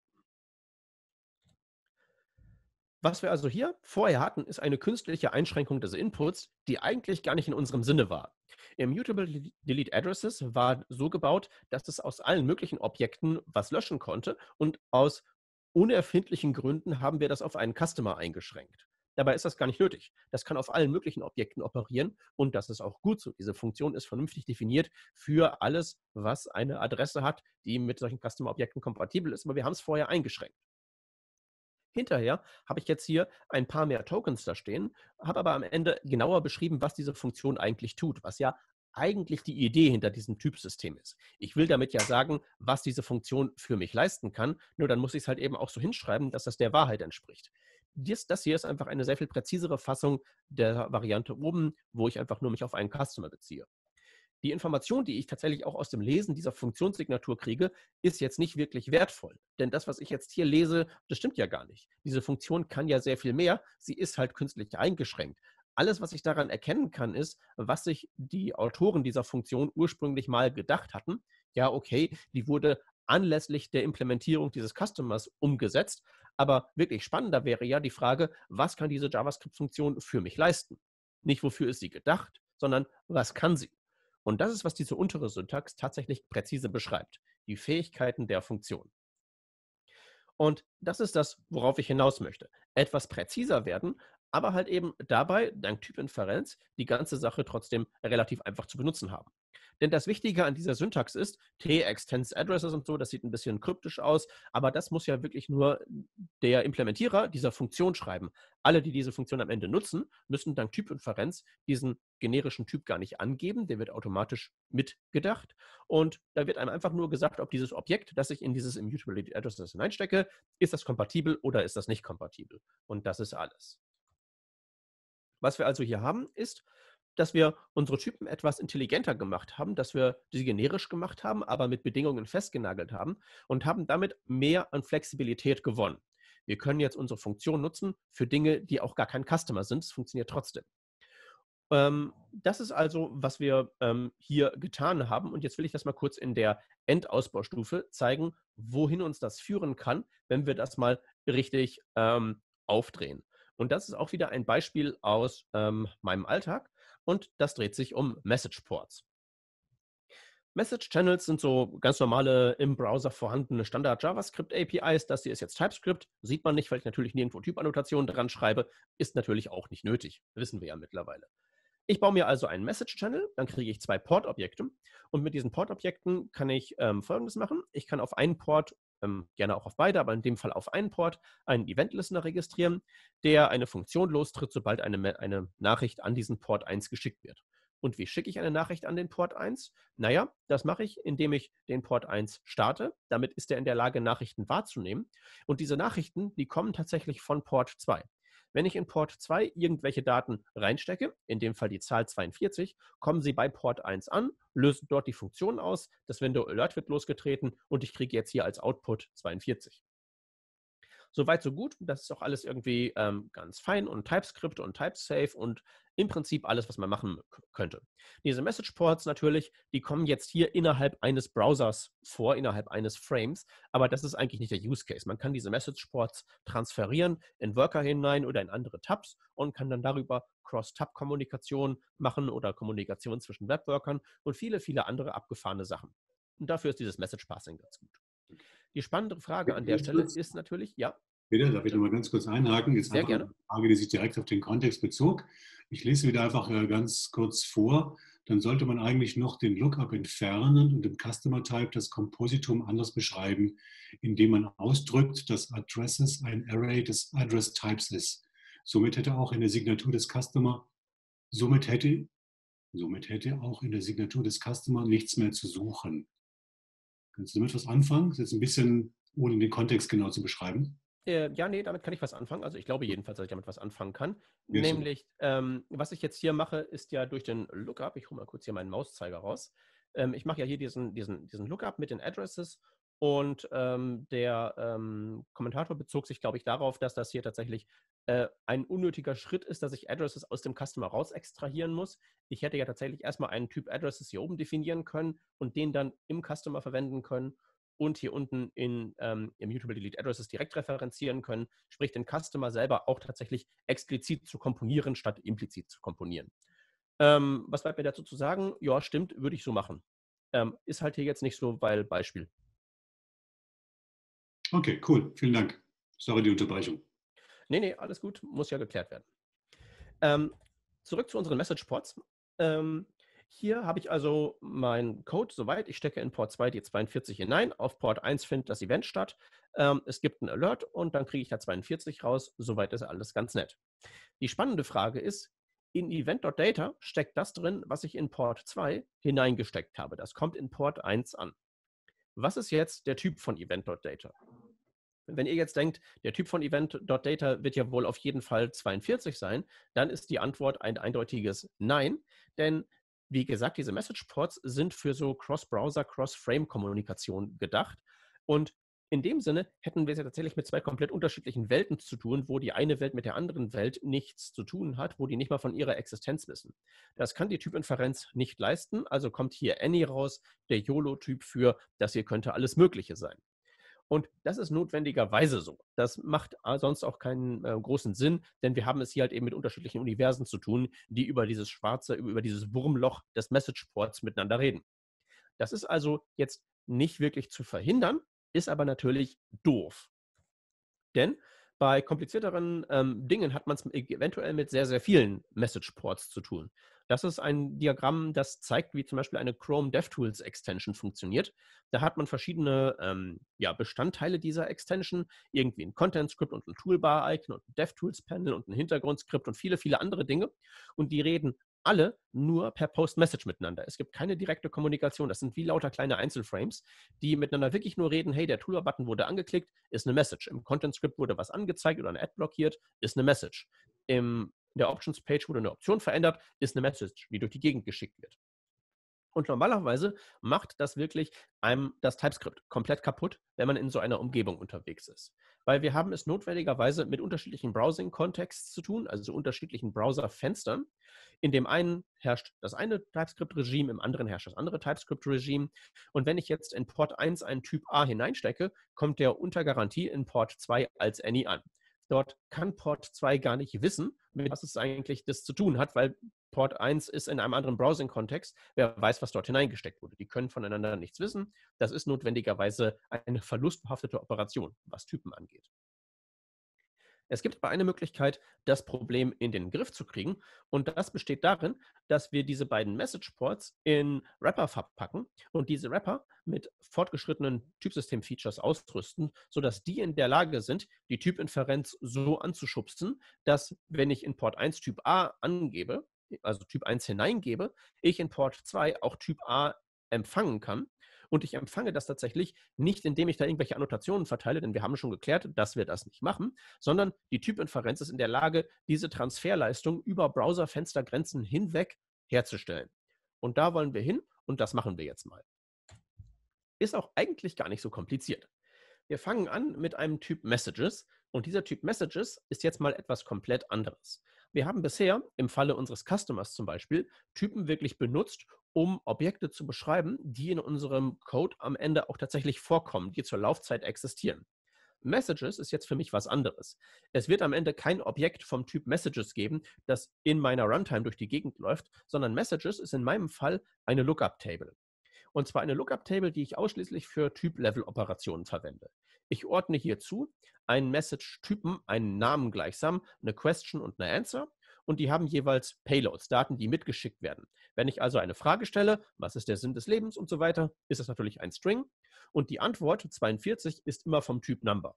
Was wir also hier vorher hatten, ist eine künstliche Einschränkung des Inputs, die eigentlich gar nicht in unserem Sinne war. Immutable Delete Addresses war so gebaut, dass es aus allen möglichen Objekten was löschen konnte und aus unerfindlichen Gründen haben wir das auf einen Customer eingeschränkt. Dabei ist das gar nicht nötig. Das kann auf allen möglichen Objekten operieren und das ist auch gut so. Diese Funktion ist vernünftig definiert für alles, was eine Adresse hat, die mit solchen Customer-Objekten kompatibel ist, aber wir haben es vorher eingeschränkt. Hinterher habe ich jetzt hier ein paar mehr Tokens da stehen, habe aber am Ende genauer beschrieben, was diese Funktion eigentlich tut, was ja eigentlich die Idee hinter diesem Typsystem ist. Ich will damit ja sagen, was diese Funktion für mich leisten kann, nur dann muss ich es halt eben auch so hinschreiben, dass das der Wahrheit entspricht. Dies, das hier ist einfach eine sehr viel präzisere Fassung der Variante oben, wo ich einfach nur mich auf einen Customer beziehe. Die Information, die ich tatsächlich auch aus dem Lesen dieser Funktionssignatur kriege, ist jetzt nicht wirklich wertvoll. Denn das, was ich jetzt hier lese, das stimmt ja gar nicht. Diese Funktion kann ja sehr viel mehr. Sie ist halt künstlich eingeschränkt. Alles, was ich daran erkennen kann, ist, was sich die Autoren dieser Funktion ursprünglich mal gedacht hatten. Ja, okay, die wurde anlässlich der Implementierung dieses Customers umgesetzt. Aber wirklich spannender wäre ja die Frage, was kann diese JavaScript-Funktion für mich leisten? Nicht, wofür ist sie gedacht, sondern was kann sie? Und das ist, was diese untere Syntax tatsächlich präzise beschreibt. Die Fähigkeiten der Funktion. Und das ist das, worauf ich hinaus möchte. Etwas präziser werden, aber halt eben dabei, dank Typinferenz, die ganze Sache trotzdem relativ einfach zu benutzen haben. Denn das Wichtige an dieser Syntax ist, T extends addresses und so, das sieht ein bisschen kryptisch aus, aber das muss ja wirklich nur der Implementierer dieser Funktion schreiben. Alle, die diese Funktion am Ende nutzen, müssen dank Typinferenz diesen generischen Typ gar nicht angeben, der wird automatisch mitgedacht und da wird einem einfach nur gesagt, ob dieses Objekt, das ich in dieses Immutable Addresses hineinstecke, ist das kompatibel oder ist das nicht kompatibel. Und das ist alles. Was wir also hier haben, ist, dass wir unsere Typen etwas intelligenter gemacht haben, dass wir sie generisch gemacht haben, aber mit Bedingungen festgenagelt haben und haben damit mehr an Flexibilität gewonnen. Wir können jetzt unsere Funktion nutzen für Dinge, die auch gar kein Customer sind. Es funktioniert trotzdem. Ähm, das ist also, was wir ähm, hier getan haben. Und jetzt will ich das mal kurz in der Endausbaustufe zeigen, wohin uns das führen kann, wenn wir das mal richtig ähm, aufdrehen. Und das ist auch wieder ein Beispiel aus ähm, meinem Alltag. Und das dreht sich um Message Ports. Message Channels sind so ganz normale im Browser vorhandene Standard-JavaScript-A P Is. Das hier ist jetzt TypeScript. Sieht man nicht, weil ich natürlich nirgendwo Typannotationen dran schreibe. Ist natürlich auch nicht nötig. Wissen wir ja mittlerweile. Ich baue mir also einen Message-Channel, dann kriege ich zwei Port-Objekte. Und mit diesen Port-Objekten kann ich ähm, Folgendes machen. Ich kann auf einen Port, ähm, gerne auch auf beide, aber in dem Fall auf einen Port, einen Event-Listener registrieren, der eine Funktion lostritt, sobald eine, eine Nachricht an diesen Port eins geschickt wird. Und wie schicke ich eine Nachricht an den Port eins? Naja, das mache ich, indem ich den Port eins starte. Damit ist er in der Lage, Nachrichten wahrzunehmen. Und diese Nachrichten, die kommen tatsächlich von Port zwei. Wenn ich in Port zwei irgendwelche Daten reinstecke, in dem Fall die Zahl zweiundvierzig, kommen sie bei Port eins an, lösen dort die Funktion aus, das Window Alert wird losgetreten und ich kriege jetzt hier als Output zweiundvierzig. Soweit, so gut. Das ist auch alles irgendwie ähm, ganz fein und TypeScript und TypeSafe und im Prinzip alles, was man machen könnte. Diese Message Ports natürlich, die kommen jetzt hier innerhalb eines Browsers vor, innerhalb eines Frames, aber das ist eigentlich nicht der Use Case. Man kann diese Message Ports transferieren in Worker hinein oder in andere Tabs und kann dann darüber Cross-Tab-Kommunikation machen oder Kommunikation zwischen Webworkern und viele, viele andere abgefahrene Sachen. Und dafür ist dieses Message Passing ganz gut. Die spannende Frage an der Stelle ist natürlich, ja. Peter, darf ich noch mal ganz kurz einhaken? Jetzt Sehr einfach gerne. eine Frage, die sich direkt auf den Kontext bezog. Ich lese wieder einfach ganz kurz vor. Dann sollte man eigentlich noch den Lookup entfernen und im Customer Type das Kompositum anders beschreiben, indem man ausdrückt, dass Addresses ein Array des Address Types ist. Somit hätte auch in der Signatur des Customer, somit hätte, somit hätte auch in der Signatur des Customer nichts mehr zu suchen. Kannst du damit was anfangen? Das ist jetzt ein bisschen, ohne den Kontext genau zu beschreiben. Äh, ja, nee, damit kann ich was anfangen. Also ich glaube jedenfalls, dass ich damit was anfangen kann. Ja, Nämlich, ähm, was ich jetzt hier mache, ist ja durch den Lookup, ich hole mal kurz hier meinen Mauszeiger raus. Ähm, ich mache ja hier diesen, diesen, diesen Lookup mit den Addresses und ähm, der ähm, Kommentator bezog sich, glaube ich, darauf, dass das hier tatsächlich äh, ein unnötiger Schritt ist, dass ich Addresses aus dem Customer raus extrahieren muss. Ich hätte ja tatsächlich erstmal einen Typ Addresses hier oben definieren können und den dann im Customer verwenden können. Und hier unten in ähm, Immutable Delete Addresses direkt referenzieren können, sprich den Customer selber auch tatsächlich explizit zu komponieren, statt implizit zu komponieren. Ähm, was bleibt mir dazu zu sagen? Ja, stimmt, würde ich so machen. Ähm, ist halt hier jetzt nicht so, weil Beispiel. Okay, cool. Vielen Dank. Sorry die Unterbrechung. Nee, nee, alles gut, muss ja geklärt werden. Ähm, zurück zu unseren Message Ports. Ähm, Hier habe ich also meinen Code soweit. Ich stecke in Port zwei die zweiundvierzig hinein. Auf Port eins findet das Event statt. Ähm, es gibt einen Alert und dann kriege ich da zweiundvierzig raus. Soweit ist alles ganz nett. Die spannende Frage ist, in Event.data steckt das drin, was ich in Port zwei hineingesteckt habe. Das kommt in Port eins an. Was ist jetzt der Typ von Event.data? Wenn ihr jetzt denkt, der Typ von Event.data wird ja wohl auf jeden Fall zweiundvierzig sein, dann ist die Antwort ein eindeutiges Nein, denn wie gesagt, diese Message Ports sind für so Cross-Browser, Cross-Frame-Kommunikation gedacht und in dem Sinne hätten wir es ja tatsächlich mit zwei komplett unterschiedlichen Welten zu tun, wo die eine Welt mit der anderen Welt nichts zu tun hat, wo die nicht mal von ihrer Existenz wissen. Das kann die Typinferenz nicht leisten, also kommt hier Any raus, der YOLO-Typ für, das hier könnte alles Mögliche sein. Und das ist notwendigerweise so. Das macht sonst auch keinen äh, großen Sinn, denn wir haben es hier halt eben mit unterschiedlichen Universen zu tun, die über dieses schwarze, über dieses Wurmloch des Message-Ports miteinander reden. Das ist also jetzt nicht wirklich zu verhindern, ist aber natürlich doof. Denn bei komplizierteren ähm, Dingen hat man es eventuell mit sehr, sehr vielen Message-Ports zu tun. Das ist ein Diagramm, das zeigt, wie zum Beispiel eine Chrome DevTools Extension funktioniert. Da hat man verschiedene ähm, ja, Bestandteile dieser Extension, irgendwie ein Content-Script und ein Toolbar-Icon und ein DevTools-Panel und ein Hintergrundskript und viele, viele andere Dinge. Und die reden alle nur per Post-Message miteinander. Es gibt keine direkte Kommunikation. Das sind wie lauter kleine Einzelframes, die miteinander wirklich nur reden, hey, der Toolbar-Button wurde angeklickt, ist eine Message. Im Content-Script wurde was angezeigt oder eine Ad blockiert, ist eine Message. Im, in der Options-Page wurde eine Option verändert, ist eine Message, die durch die Gegend geschickt wird. Und normalerweise macht das wirklich einem das TypeScript komplett kaputt, wenn man in so einer Umgebung unterwegs ist. Weil wir haben es notwendigerweise mit unterschiedlichen Browsing-Kontexten zu tun, also so unterschiedlichen Browser-Fenstern. In dem einen herrscht das eine TypeScript-Regime, im anderen herrscht das andere TypeScript-Regime. Und wenn ich jetzt in Port eins einen Typ A hineinstecke, kommt der unter Garantie in Port zwei als Any an. Dort kann Port zwei gar nicht wissen, mit was es eigentlich das zu tun hat, weil Port eins ist in einem anderen Browsing-Kontext. Wer weiß, was dort hineingesteckt wurde. Die können voneinander nichts wissen. Das ist notwendigerweise eine verlustbehaftete Operation, was Typen angeht. Es gibt aber eine Möglichkeit, das Problem in den Griff zu kriegen, und das besteht darin, dass wir diese beiden Message-Ports in Wrapper verpacken und diese Wrapper mit fortgeschrittenen Typsystem-Features ausrüsten, sodass die in der Lage sind, die Typinferenz so anzuschubsen, dass, wenn ich in Port eins Typ A angebe, also Typ eins hineingebe, ich in Port zwei auch Typ A empfangen kann. Und ich empfange das tatsächlich nicht, indem ich da irgendwelche Annotationen verteile, denn wir haben schon geklärt, dass wir das nicht machen, sondern die Typinferenz ist in der Lage, diese Transferleistung über Browserfenstergrenzen hinweg herzustellen. Und da wollen wir hin und das machen wir jetzt mal. Ist auch eigentlich gar nicht so kompliziert. Wir fangen an mit einem Typ Messages und dieser Typ Messages ist jetzt mal etwas komplett anderes. Wir haben bisher im Falle unseres Customers zum Beispiel Typen wirklich benutzt, um Objekte zu beschreiben, die in unserem Code am Ende auch tatsächlich vorkommen, die zur Laufzeit existieren. Messages ist jetzt für mich was anderes. Es wird am Ende kein Objekt vom Typ Messages geben, das in meiner Runtime durch die Gegend läuft, sondern Messages ist in meinem Fall eine Lookup-Table. Und zwar eine Lookup-Table, die ich ausschließlich für Typ-Level-Operationen verwende. Ich ordne hierzu einen Message-Typen, einen Namen gleichsam, eine Question und eine Answer. Und die haben jeweils Payloads, Daten, die mitgeschickt werden. Wenn ich also eine Frage stelle, was ist der Sinn des Lebens und so weiter, ist das natürlich ein String. Und die Antwort, zweiundvierzig, ist immer vom Typ Number.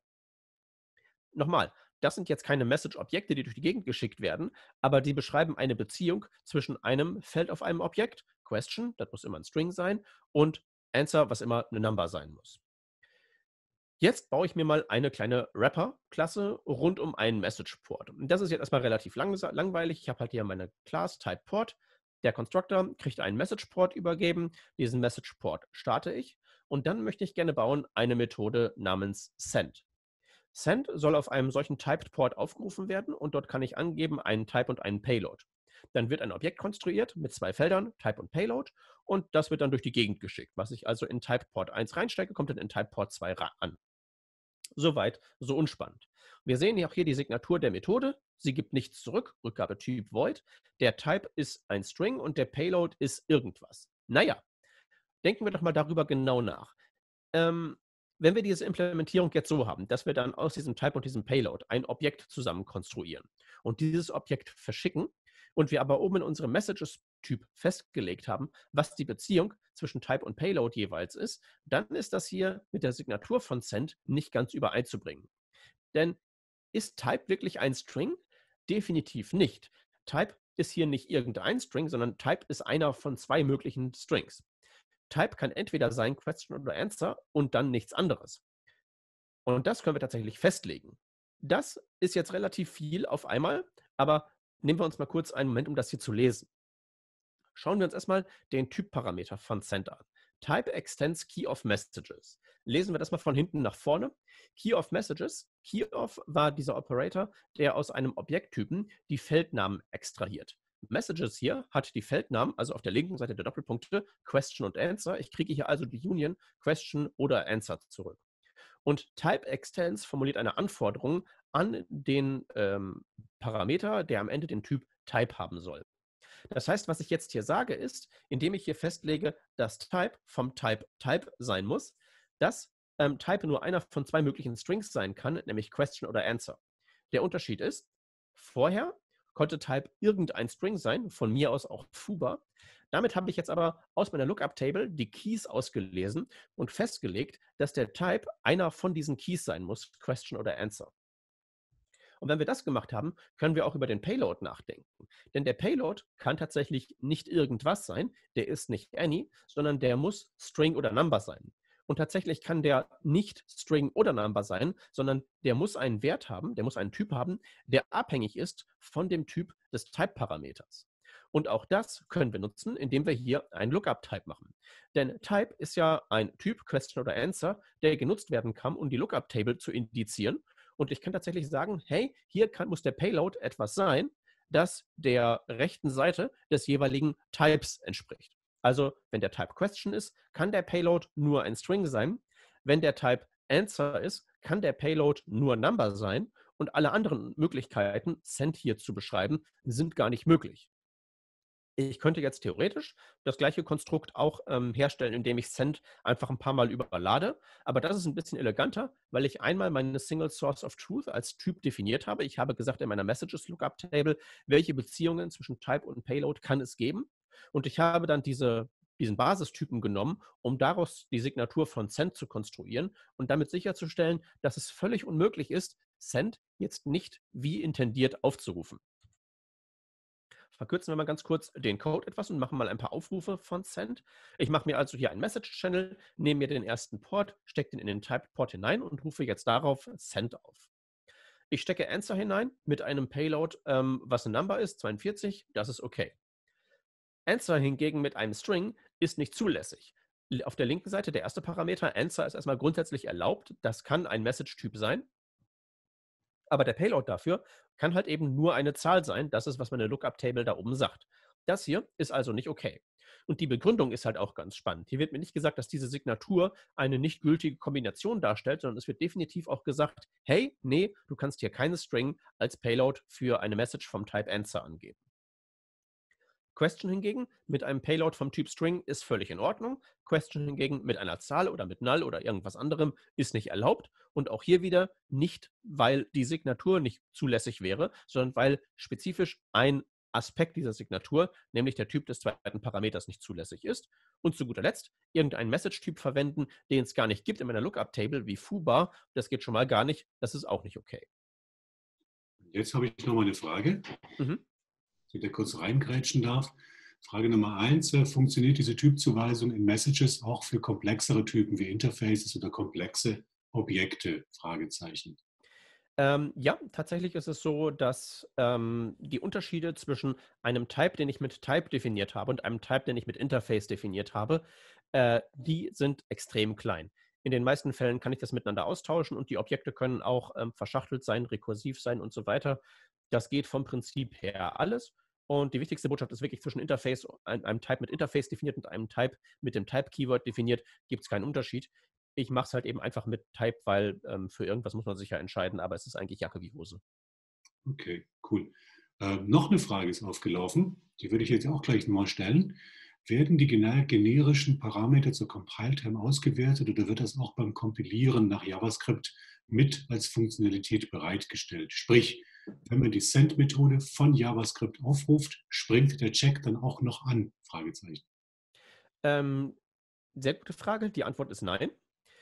Nochmal, das sind jetzt keine Message-Objekte, die durch die Gegend geschickt werden, aber die beschreiben eine Beziehung zwischen einem Feld auf einem Objekt, Question, das muss immer ein String sein, und Answer, was immer eine Number sein muss. Jetzt baue ich mir mal eine kleine Wrapper-Klasse rund um einen Message-Port. Und das ist jetzt erstmal relativ lang, langweilig. Ich habe halt hier meine Class Type Port. Der Constructor kriegt einen Message-Port übergeben. Diesen Message-Port starte ich. Und dann möchte ich gerne bauen eine Methode namens Send. Send soll auf einem solchen Typed-Port aufgerufen werden und dort kann ich angeben einen Type und einen Payload. Dann wird ein Objekt konstruiert mit zwei Feldern, Type und Payload, und das wird dann durch die Gegend geschickt. Was ich also in Type-Port eins reinstecke, kommt dann in Type-Port zwei an. Soweit, so unspannend. Wir sehen hier auch hier die Signatur der Methode. Sie gibt nichts zurück, Rückgabetyp Void. Der Type ist ein String und der Payload ist irgendwas. Naja, denken wir doch mal darüber genau nach. Ähm, wenn wir diese Implementierung jetzt so haben, dass wir dann aus diesem Type und diesem Payload ein Objekt zusammen konstruieren und dieses Objekt verschicken und wir aber oben in unserem Messages-Typ festgelegt haben, was die Beziehung zwischen Type und Payload jeweils ist, dann ist das hier mit der Signatur von Send nicht ganz übereinzubringen. Denn ist Type wirklich ein String? Definitiv nicht. Type ist hier nicht irgendein String, sondern Type ist einer von zwei möglichen Strings. Type kann entweder sein Question oder Answer und dann nichts anderes. Und das können wir tatsächlich festlegen. Das ist jetzt relativ viel auf einmal, aber nehmen wir uns mal kurz einen Moment, um das hier zu lesen. Schauen wir uns erstmal den Typparameter von Send an. Type extends Key of Messages. Lesen wir das mal von hinten nach vorne. Key of Messages. Key of war dieser Operator, der aus einem Objekttypen die Feldnamen extrahiert. Messages hier hat die Feldnamen, also auf der linken Seite der Doppelpunkte, Question und Answer. Ich kriege hier also die Union Question oder Answer zurück. Und Type Extends formuliert eine Anforderung an den ähm, Parameter, der am Ende den Typ Type haben soll. Das heißt, was ich jetzt hier sage ist, indem ich hier festlege, dass Type vom Type Type sein muss, dass ähm, Type nur einer von zwei möglichen Strings sein kann, nämlich Question oder Answer. Der Unterschied ist, vorher konnte Type irgendein String sein, von mir aus auch Fuba. Damit habe ich jetzt aber aus meiner Lookup-Table die Keys ausgelesen und festgelegt, dass der Type einer von diesen Keys sein muss, Question oder Answer. Und wenn wir das gemacht haben, können wir auch über den Payload nachdenken. Denn der Payload kann tatsächlich nicht irgendwas sein, der ist nicht any, sondern der muss String oder Number sein. Und tatsächlich kann der nicht String oder Number sein, sondern der muss einen Wert haben, der muss einen Typ haben, der abhängig ist von dem Typ des Type-Parameters. Und auch das können wir nutzen, indem wir hier einen Lookup-Type machen. Denn Type ist ja ein Typ, Question oder Answer, der genutzt werden kann, um die Lookup-Table zu indizieren. Und ich kann tatsächlich sagen, hey, hier kann, muss der Payload etwas sein, das der rechten Seite des jeweiligen Types entspricht. Also, wenn der Type Question ist, kann der Payload nur ein String sein. Wenn der Type Answer ist, kann der Payload nur Number sein. und alle anderen Möglichkeiten, Send hier zu beschreiben, sind gar nicht möglich. Ich könnte jetzt theoretisch das gleiche Konstrukt auch ähm, herstellen, indem ich Send einfach ein paar Mal überlade. Aber das ist ein bisschen eleganter, weil ich einmal meine Single Source of Truth als Typ definiert habe. Ich habe gesagt in meiner Messages Lookup Table, welche Beziehungen zwischen Type und Payload kann es geben. Und ich habe dann diese, diesen Basistypen genommen, um daraus die Signatur von Send zu konstruieren und damit sicherzustellen, dass es völlig unmöglich ist, Send jetzt nicht wie intendiert aufzurufen. Verkürzen wir mal ganz kurz den Code etwas und machen mal ein paar Aufrufe von Send. Ich mache mir also hier einen Message-Channel, nehme mir den ersten Port, stecke den in den Typed-Port hinein und rufe jetzt darauf Send auf. Ich stecke Answer hinein mit einem Payload, ähm, was ein Number ist, zweiundvierzig, das ist okay. Answer hingegen mit einem String ist nicht zulässig. Auf der linken Seite der erste Parameter, Answer, ist erstmal grundsätzlich erlaubt. Das kann ein Message-Typ sein. Aber der Payload dafür kann halt eben nur eine Zahl sein. Das ist, was meine Lookup-Table da oben sagt. Das hier ist also nicht okay. Und die Begründung ist halt auch ganz spannend. Hier wird mir nicht gesagt, dass diese Signatur eine nicht gültige Kombination darstellt, sondern es wird definitiv auch gesagt, hey, nee, du kannst hier keine String als Payload für eine Message vom Type Answer angeben. Question hingegen mit einem Payload vom Typ String ist völlig in Ordnung. Question hingegen mit einer Zahl oder mit Null oder irgendwas anderem ist nicht erlaubt. Und auch hier wieder nicht, weil die Signatur nicht zulässig wäre, sondern weil spezifisch ein Aspekt dieser Signatur, nämlich der Typ des zweiten Parameters, nicht zulässig ist. Und zu guter Letzt irgendeinen Message-Typ verwenden, den es gar nicht gibt in meiner Lookup-Table, wie foobar. Das geht schon mal gar nicht. Das ist auch nicht okay. Jetzt habe ich noch mal eine Frage. Mhm. Ich da kurz reingrätschen darf. Frage Nummer eins, funktioniert diese Typzuweisung in Messages auch für komplexere Typen wie Interfaces oder komplexe Objekte? Fragezeichen. Ähm, ja, tatsächlich ist es so, dass ähm, die Unterschiede zwischen einem Type, den ich mit Type definiert habe, und einem Type, den ich mit Interface definiert habe, äh, die sind extrem klein. In den meisten Fällen kann ich das miteinander austauschen und die Objekte können auch ähm, verschachtelt sein, rekursiv sein und so weiter. Das geht vom Prinzip her alles. Und die wichtigste Botschaft ist wirklich zwischen Interface, einem, einem Type mit Interface definiert und einem Type mit dem Type-Keyword definiert, gibt es keinen Unterschied. Ich mache es halt eben einfach mit Type, weil ähm, für irgendwas muss man sich ja entscheiden, aber es ist eigentlich Jacke wie Hose. Okay, cool. Äh, noch eine Frage ist aufgelaufen, die würde ich jetzt auch gleich mal stellen. Werden die generischen Parameter zur Compile-Time ausgewertet oder wird das auch beim Kompilieren nach JavaScript mit als Funktionalität bereitgestellt? Sprich, wenn man die Send-Methode von JavaScript aufruft, springt der Check dann auch noch an? Fragezeichen. Ähm, sehr gute Frage. Die Antwort ist nein.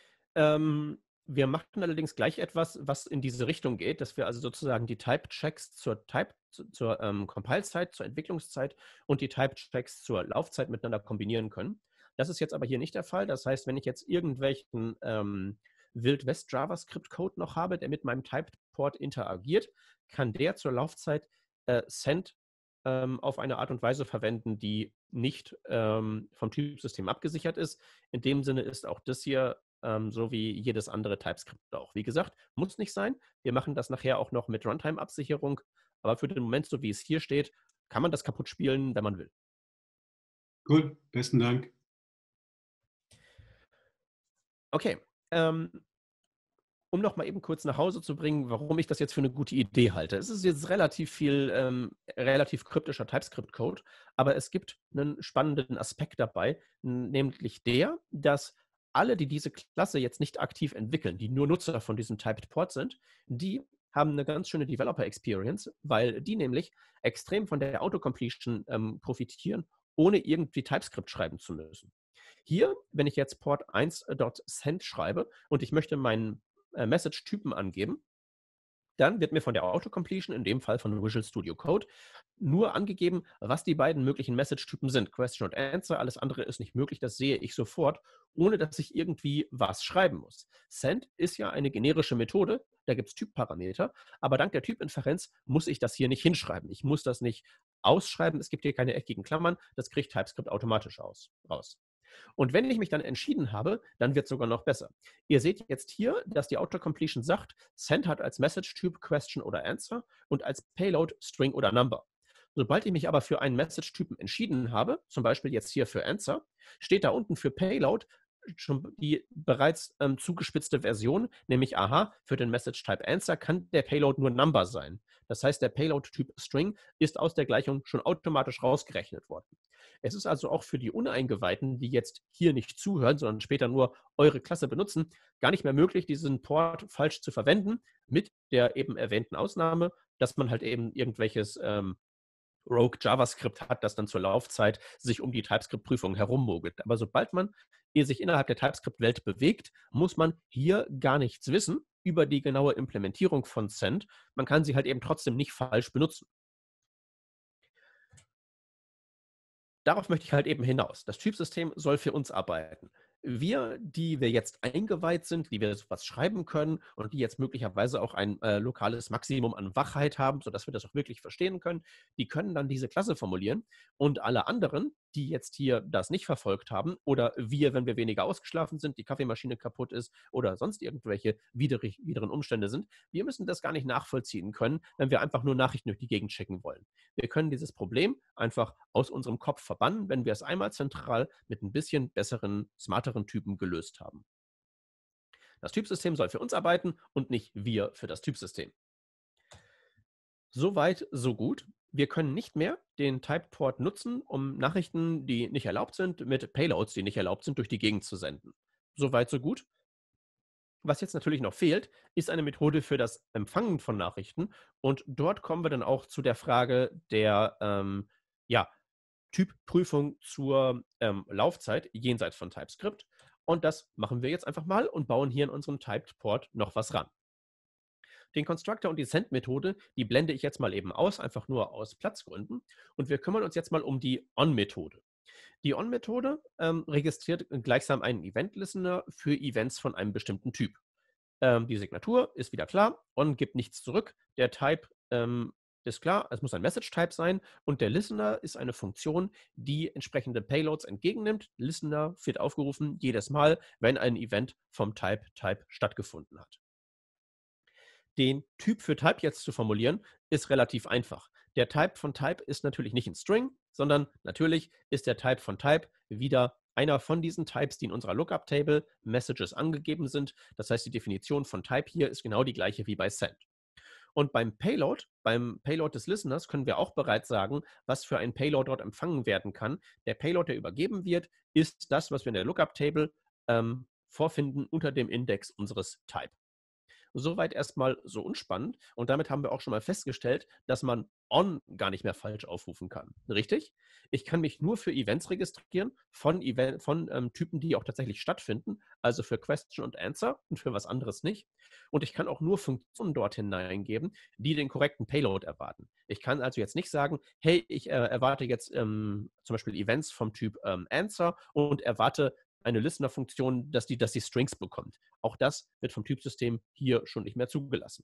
Ähm, wir machen allerdings gleich etwas, was in diese Richtung geht, dass wir also sozusagen die Type-Checks zur, Type, zu, zur ähm, Compile-Zeit, zur Entwicklungszeit und die Type-Checks zur Laufzeit miteinander kombinieren können. Das ist jetzt aber hier nicht der Fall. Das heißt, wenn ich jetzt irgendwelchen ähm, Wild-West-JavaScript-Code noch habe, der mit meinem Type-Port interagiert, kann der zur Laufzeit äh, Send ähm, auf eine Art und Weise verwenden, die nicht ähm, vom Typsystem abgesichert ist. In dem Sinne ist auch das hier ähm, so wie jedes andere TypeScript auch. Wie gesagt, muss nicht sein. Wir machen das nachher auch noch mit Runtime-Absicherung. Aber für den Moment, so wie es hier steht, kann man das kaputt spielen, wenn man will. Gut, besten Dank. Okay. Ähm, um noch mal eben kurz nach Hause zu bringen, warum ich das jetzt für eine gute Idee halte. Es ist jetzt relativ viel, ähm, relativ kryptischer TypeScript-Code, aber es gibt einen spannenden Aspekt dabei, nämlich der, dass alle, die diese Klasse jetzt nicht aktiv entwickeln, die nur Nutzer von diesem Typed Port sind, die haben eine ganz schöne Developer-Experience, weil die nämlich extrem von der Autocompletion ähm, profitieren, ohne irgendwie TypeScript schreiben zu müssen. Hier, wenn ich jetzt Port eins.send schreibe und ich möchte meinen äh, Message-Typen angeben, dann wird mir von der Autocompletion, in dem Fall von Visual Studio Code, nur angegeben, was die beiden möglichen Message-Typen sind. Question und Answer, alles andere ist nicht möglich, das sehe ich sofort, ohne dass ich irgendwie was schreiben muss. Send ist ja eine generische Methode, da gibt es Typparameter, aber dank der Typinferenz muss ich das hier nicht hinschreiben. Ich muss das nicht ausschreiben, es gibt hier keine eckigen Klammern, das kriegt TypeScript automatisch aus, raus. Und wenn ich mich dann entschieden habe, dann wird es sogar noch besser. Ihr seht jetzt hier, dass die Autocompletion sagt, Send hat als Message-Typ Question oder Answer und als Payload String oder Number. Sobald ich mich aber für einen Message-Typen entschieden habe, zum Beispiel jetzt hier für Answer, steht da unten für Payload schon die bereits ähm, zugespitzte Version, nämlich aha, für den Message Type Answer kann der Payload nur Number sein. Das heißt, der Payload-Typ String ist aus der Gleichung schon automatisch rausgerechnet worden. Es ist also auch für die Uneingeweihten, die jetzt hier nicht zuhören, sondern später nur eure Klasse benutzen, gar nicht mehr möglich, diesen Port falsch zu verwenden, mit der eben erwähnten Ausnahme, dass man halt eben irgendwelches ähm, Rogue JavaScript hat, das dann zur Laufzeit sich um die TypeScript-Prüfung herummogelt. Aber sobald man sich innerhalb der TypeScript-Welt bewegt, muss man hier gar nichts wissen über die genaue Implementierung von Send. Man kann sie halt eben trotzdem nicht falsch benutzen. Darauf möchte ich halt eben hinaus. Das Typsystem soll für uns arbeiten. Wir, die wir jetzt eingeweiht sind, die wir sowas schreiben können und die jetzt möglicherweise auch ein äh, lokales Maximum an Wachheit haben, sodass wir das auch wirklich verstehen können, die können dann diese Klasse formulieren und alle anderen, die jetzt hier das nicht verfolgt haben oder wir, wenn wir weniger ausgeschlafen sind, die Kaffeemaschine kaputt ist oder sonst irgendwelche widrig, wideren Umstände sind, wir müssen das gar nicht nachvollziehen können, wenn wir einfach nur Nachrichten durch die Gegend schicken wollen. Wir können dieses Problem einfach aus unserem Kopf verbannen, wenn wir es einmal zentral mit ein bisschen besseren, smarteren Typen gelöst haben. Das Typsystem soll für uns arbeiten und nicht wir für das Typsystem. Soweit, so gut. Wir können nicht mehr den Typeport nutzen, um Nachrichten, die nicht erlaubt sind, mit Payloads, die nicht erlaubt sind, durch die Gegend zu senden. Soweit, so gut. Was jetzt natürlich noch fehlt, ist eine Methode für das Empfangen von Nachrichten. Und dort kommen wir dann auch zu der Frage der ähm, ja, Typprüfung zur ähm, Laufzeit jenseits von TypeScript. Und das machen wir jetzt einfach mal und bauen hier in unserem Typed-Port noch was ran. Den Constructor und die Send-Methode, die blende ich jetzt mal eben aus, einfach nur aus Platzgründen. Und wir kümmern uns jetzt mal um die On-Methode. Die On-Methode ähm, registriert gleichsam einen Event-Listener für Events von einem bestimmten Typ. Ähm, die Signatur ist wieder klar. On gibt nichts zurück. Der Type ähm, ist klar, es muss ein Message-Type sein. Und der Listener ist eine Funktion, die entsprechende Payloads entgegennimmt. Listener wird aufgerufen jedes Mal, wenn ein Event vom Type Type stattgefunden hat. Den Typ für Type jetzt zu formulieren, ist relativ einfach. Der Type von Type ist natürlich nicht ein String, sondern natürlich ist der Type von Type wieder einer von diesen Types, die in unserer Lookup-Table Messages angegeben sind. Das heißt, die Definition von Type hier ist genau die gleiche wie bei Send. Und beim Payload, beim Payload des Listeners können wir auch bereits sagen, was für ein Payload dort empfangen werden kann. Der Payload, der übergeben wird, ist das, was wir in der Lookup-Table ähm, vorfinden unter dem Index unseres Type. Soweit erstmal so unspannend. Und damit haben wir auch schon mal festgestellt, dass man on gar nicht mehr falsch aufrufen kann. Richtig? Ich kann mich nur für Events registrieren von, Event, von ähm, Typen, die auch tatsächlich stattfinden, also für Question und Answer und für was anderes nicht. Und ich kann auch nur Funktionen dort hineingeben, die den korrekten Payload erwarten. Ich kann also jetzt nicht sagen, hey, ich äh, erwarte jetzt ähm, zum Beispiel Events vom Typ ähm, Answer und erwarte eine Listener-Funktion, dass die, dass die Strings bekommt. Auch das wird vom Typsystem hier schon nicht mehr zugelassen.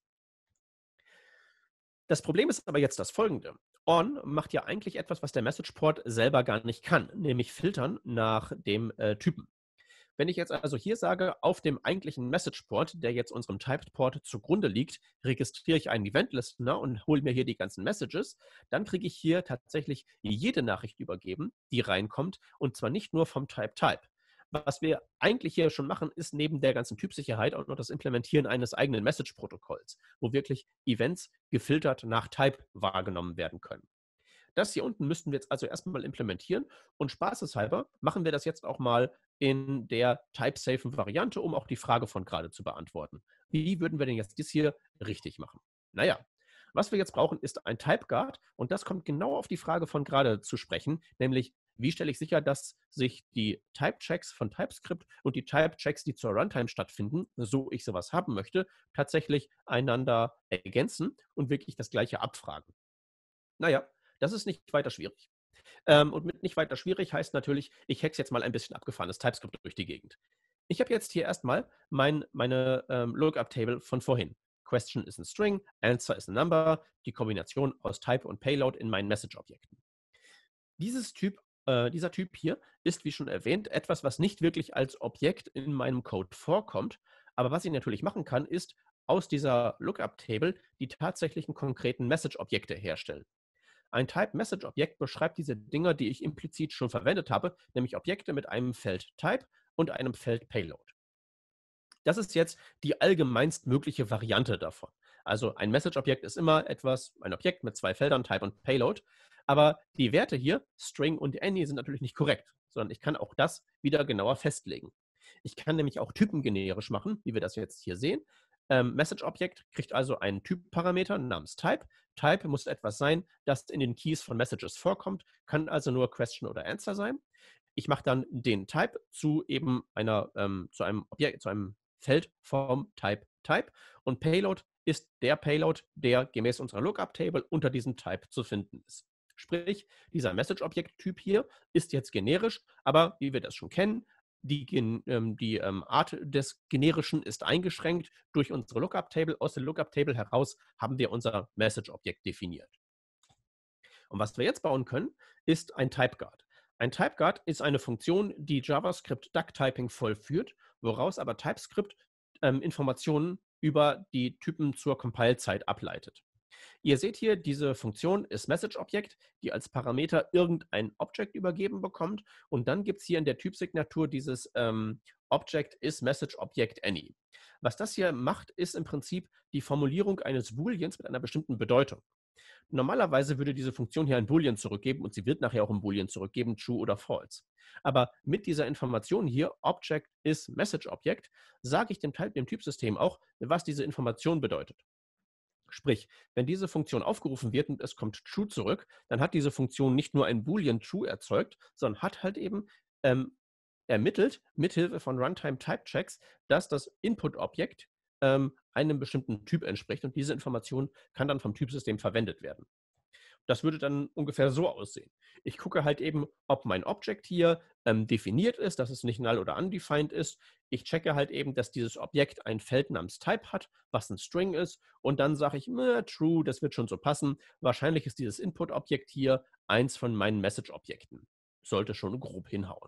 Das Problem ist aber jetzt das folgende. On macht ja eigentlich etwas, was der Message-Port selber gar nicht kann, nämlich filtern nach dem äh, Typen. Wenn ich jetzt also hier sage, auf dem eigentlichen Message-Port, der jetzt unserem Typed-Port zugrunde liegt, registriere ich einen Event-Listener und hole mir hier die ganzen Messages, dann kriege ich hier tatsächlich jede Nachricht übergeben, die reinkommt, und zwar nicht nur vom Type-Type. Was wir eigentlich hier schon machen, ist neben der ganzen Typsicherheit auch noch das Implementieren eines eigenen Message-Protokolls, wo wirklich Events gefiltert nach Type wahrgenommen werden können. Das hier unten müssten wir jetzt also erstmal implementieren und spaßeshalber machen wir das jetzt auch mal in der type-safen Variante, um auch die Frage von gerade zu beantworten. Wie würden wir denn jetzt das hier richtig machen? Naja, was wir jetzt brauchen, ist ein Type-Guard und das kommt genau auf die Frage von gerade zu sprechen, nämlich wie stelle ich sicher, dass sich die Type-Checks von TypeScript und die Type-Checks, die zur Runtime stattfinden, so ich sowas haben möchte, tatsächlich einander ergänzen und wirklich das Gleiche abfragen. Naja, das ist nicht weiter schwierig. Ähm, und mit nicht weiter schwierig heißt natürlich, ich hexe jetzt mal ein bisschen abgefahrenes TypeScript durch die Gegend. Ich habe jetzt hier erstmal mein, meine ähm, Lookup-Table von vorhin. Question ist ein String, Answer ist ein Number, die Kombination aus Type und Payload in meinen Message-Objekten. Dieses Typ, äh, dieser Typ hier ist, wie schon erwähnt, etwas, was nicht wirklich als Objekt in meinem Code vorkommt. Aber was ich natürlich machen kann, ist aus dieser Lookup-Table die tatsächlichen konkreten Message-Objekte herstellen. Ein Type-Message-Objekt beschreibt diese Dinger, die ich implizit schon verwendet habe, nämlich Objekte mit einem Feld Type und einem Feld Payload. Das ist jetzt die allgemeinst mögliche Variante davon. Also ein Message-Objekt ist immer etwas, ein Objekt mit zwei Feldern, Type und Payload. Aber die Werte hier, String und Any, sind natürlich nicht korrekt, sondern ich kann auch das wieder genauer festlegen. Ich kann nämlich auch Typen generisch machen, wie wir das jetzt hier sehen. Ähm, Message-Objekt kriegt also einen Typparameter namens Type. Type muss etwas sein, das in den Keys von Messages vorkommt, kann also nur Question oder Answer sein. Ich mache dann den Type zu eben einer, ähm, zu einem Objekt, zu einem Feld vom Type Type und Payload ist der Payload, der gemäß unserer Lookup-Table unter diesem Type zu finden ist. Sprich, dieser Message-Objekt-Typ hier ist jetzt generisch, aber wie wir das schon kennen, die, ähm, die ähm, Art des Generischen ist eingeschränkt durch unsere Lookup-Table. Aus der Lookup-Table heraus haben wir unser Message-Objekt definiert. Und was wir jetzt bauen können, ist ein Typeguard. Ein Typeguard ist eine Funktion, die JavaScript Duck-Typing vollführt, woraus aber TypeScript ähm, Informationen über die Typen zur Compile-Zeit ableitet. Ihr seht hier, diese Funktion ist Message-Objekt, die als Parameter irgendein Object übergeben bekommt. Und dann gibt es hier in der Typsignatur dieses ähm, Object is Message-Object any. Was das hier macht, ist im Prinzip die Formulierung eines Booleans mit einer bestimmten Bedeutung. Normalerweise würde diese Funktion hier ein Boolean zurückgeben und sie wird nachher auch ein Boolean zurückgeben, true oder false. Aber mit dieser Information hier, Object is Message Object, sage ich dem, dem Typsystem auch, was diese Information bedeutet. Sprich, wenn diese Funktion aufgerufen wird und es kommt true zurück, dann hat diese Funktion nicht nur ein Boolean true erzeugt, sondern hat halt eben ähm, ermittelt, mithilfe von Runtime-Type-Checks, dass das Input-Objekt ähm, einem bestimmten Typ entspricht und diese Information kann dann vom Typsystem verwendet werden. Das würde dann ungefähr so aussehen. Ich gucke halt eben, ob mein Objekt hier ähm, definiert ist, dass es nicht null oder undefined ist. Ich checke halt eben, dass dieses Objekt ein Feld namens Type hat, was ein String ist. Und dann sage ich, true, das wird schon so passen. Wahrscheinlich ist dieses Input-Objekt hier eins von meinen Message-Objekten. Sollte schon grob hinhauen.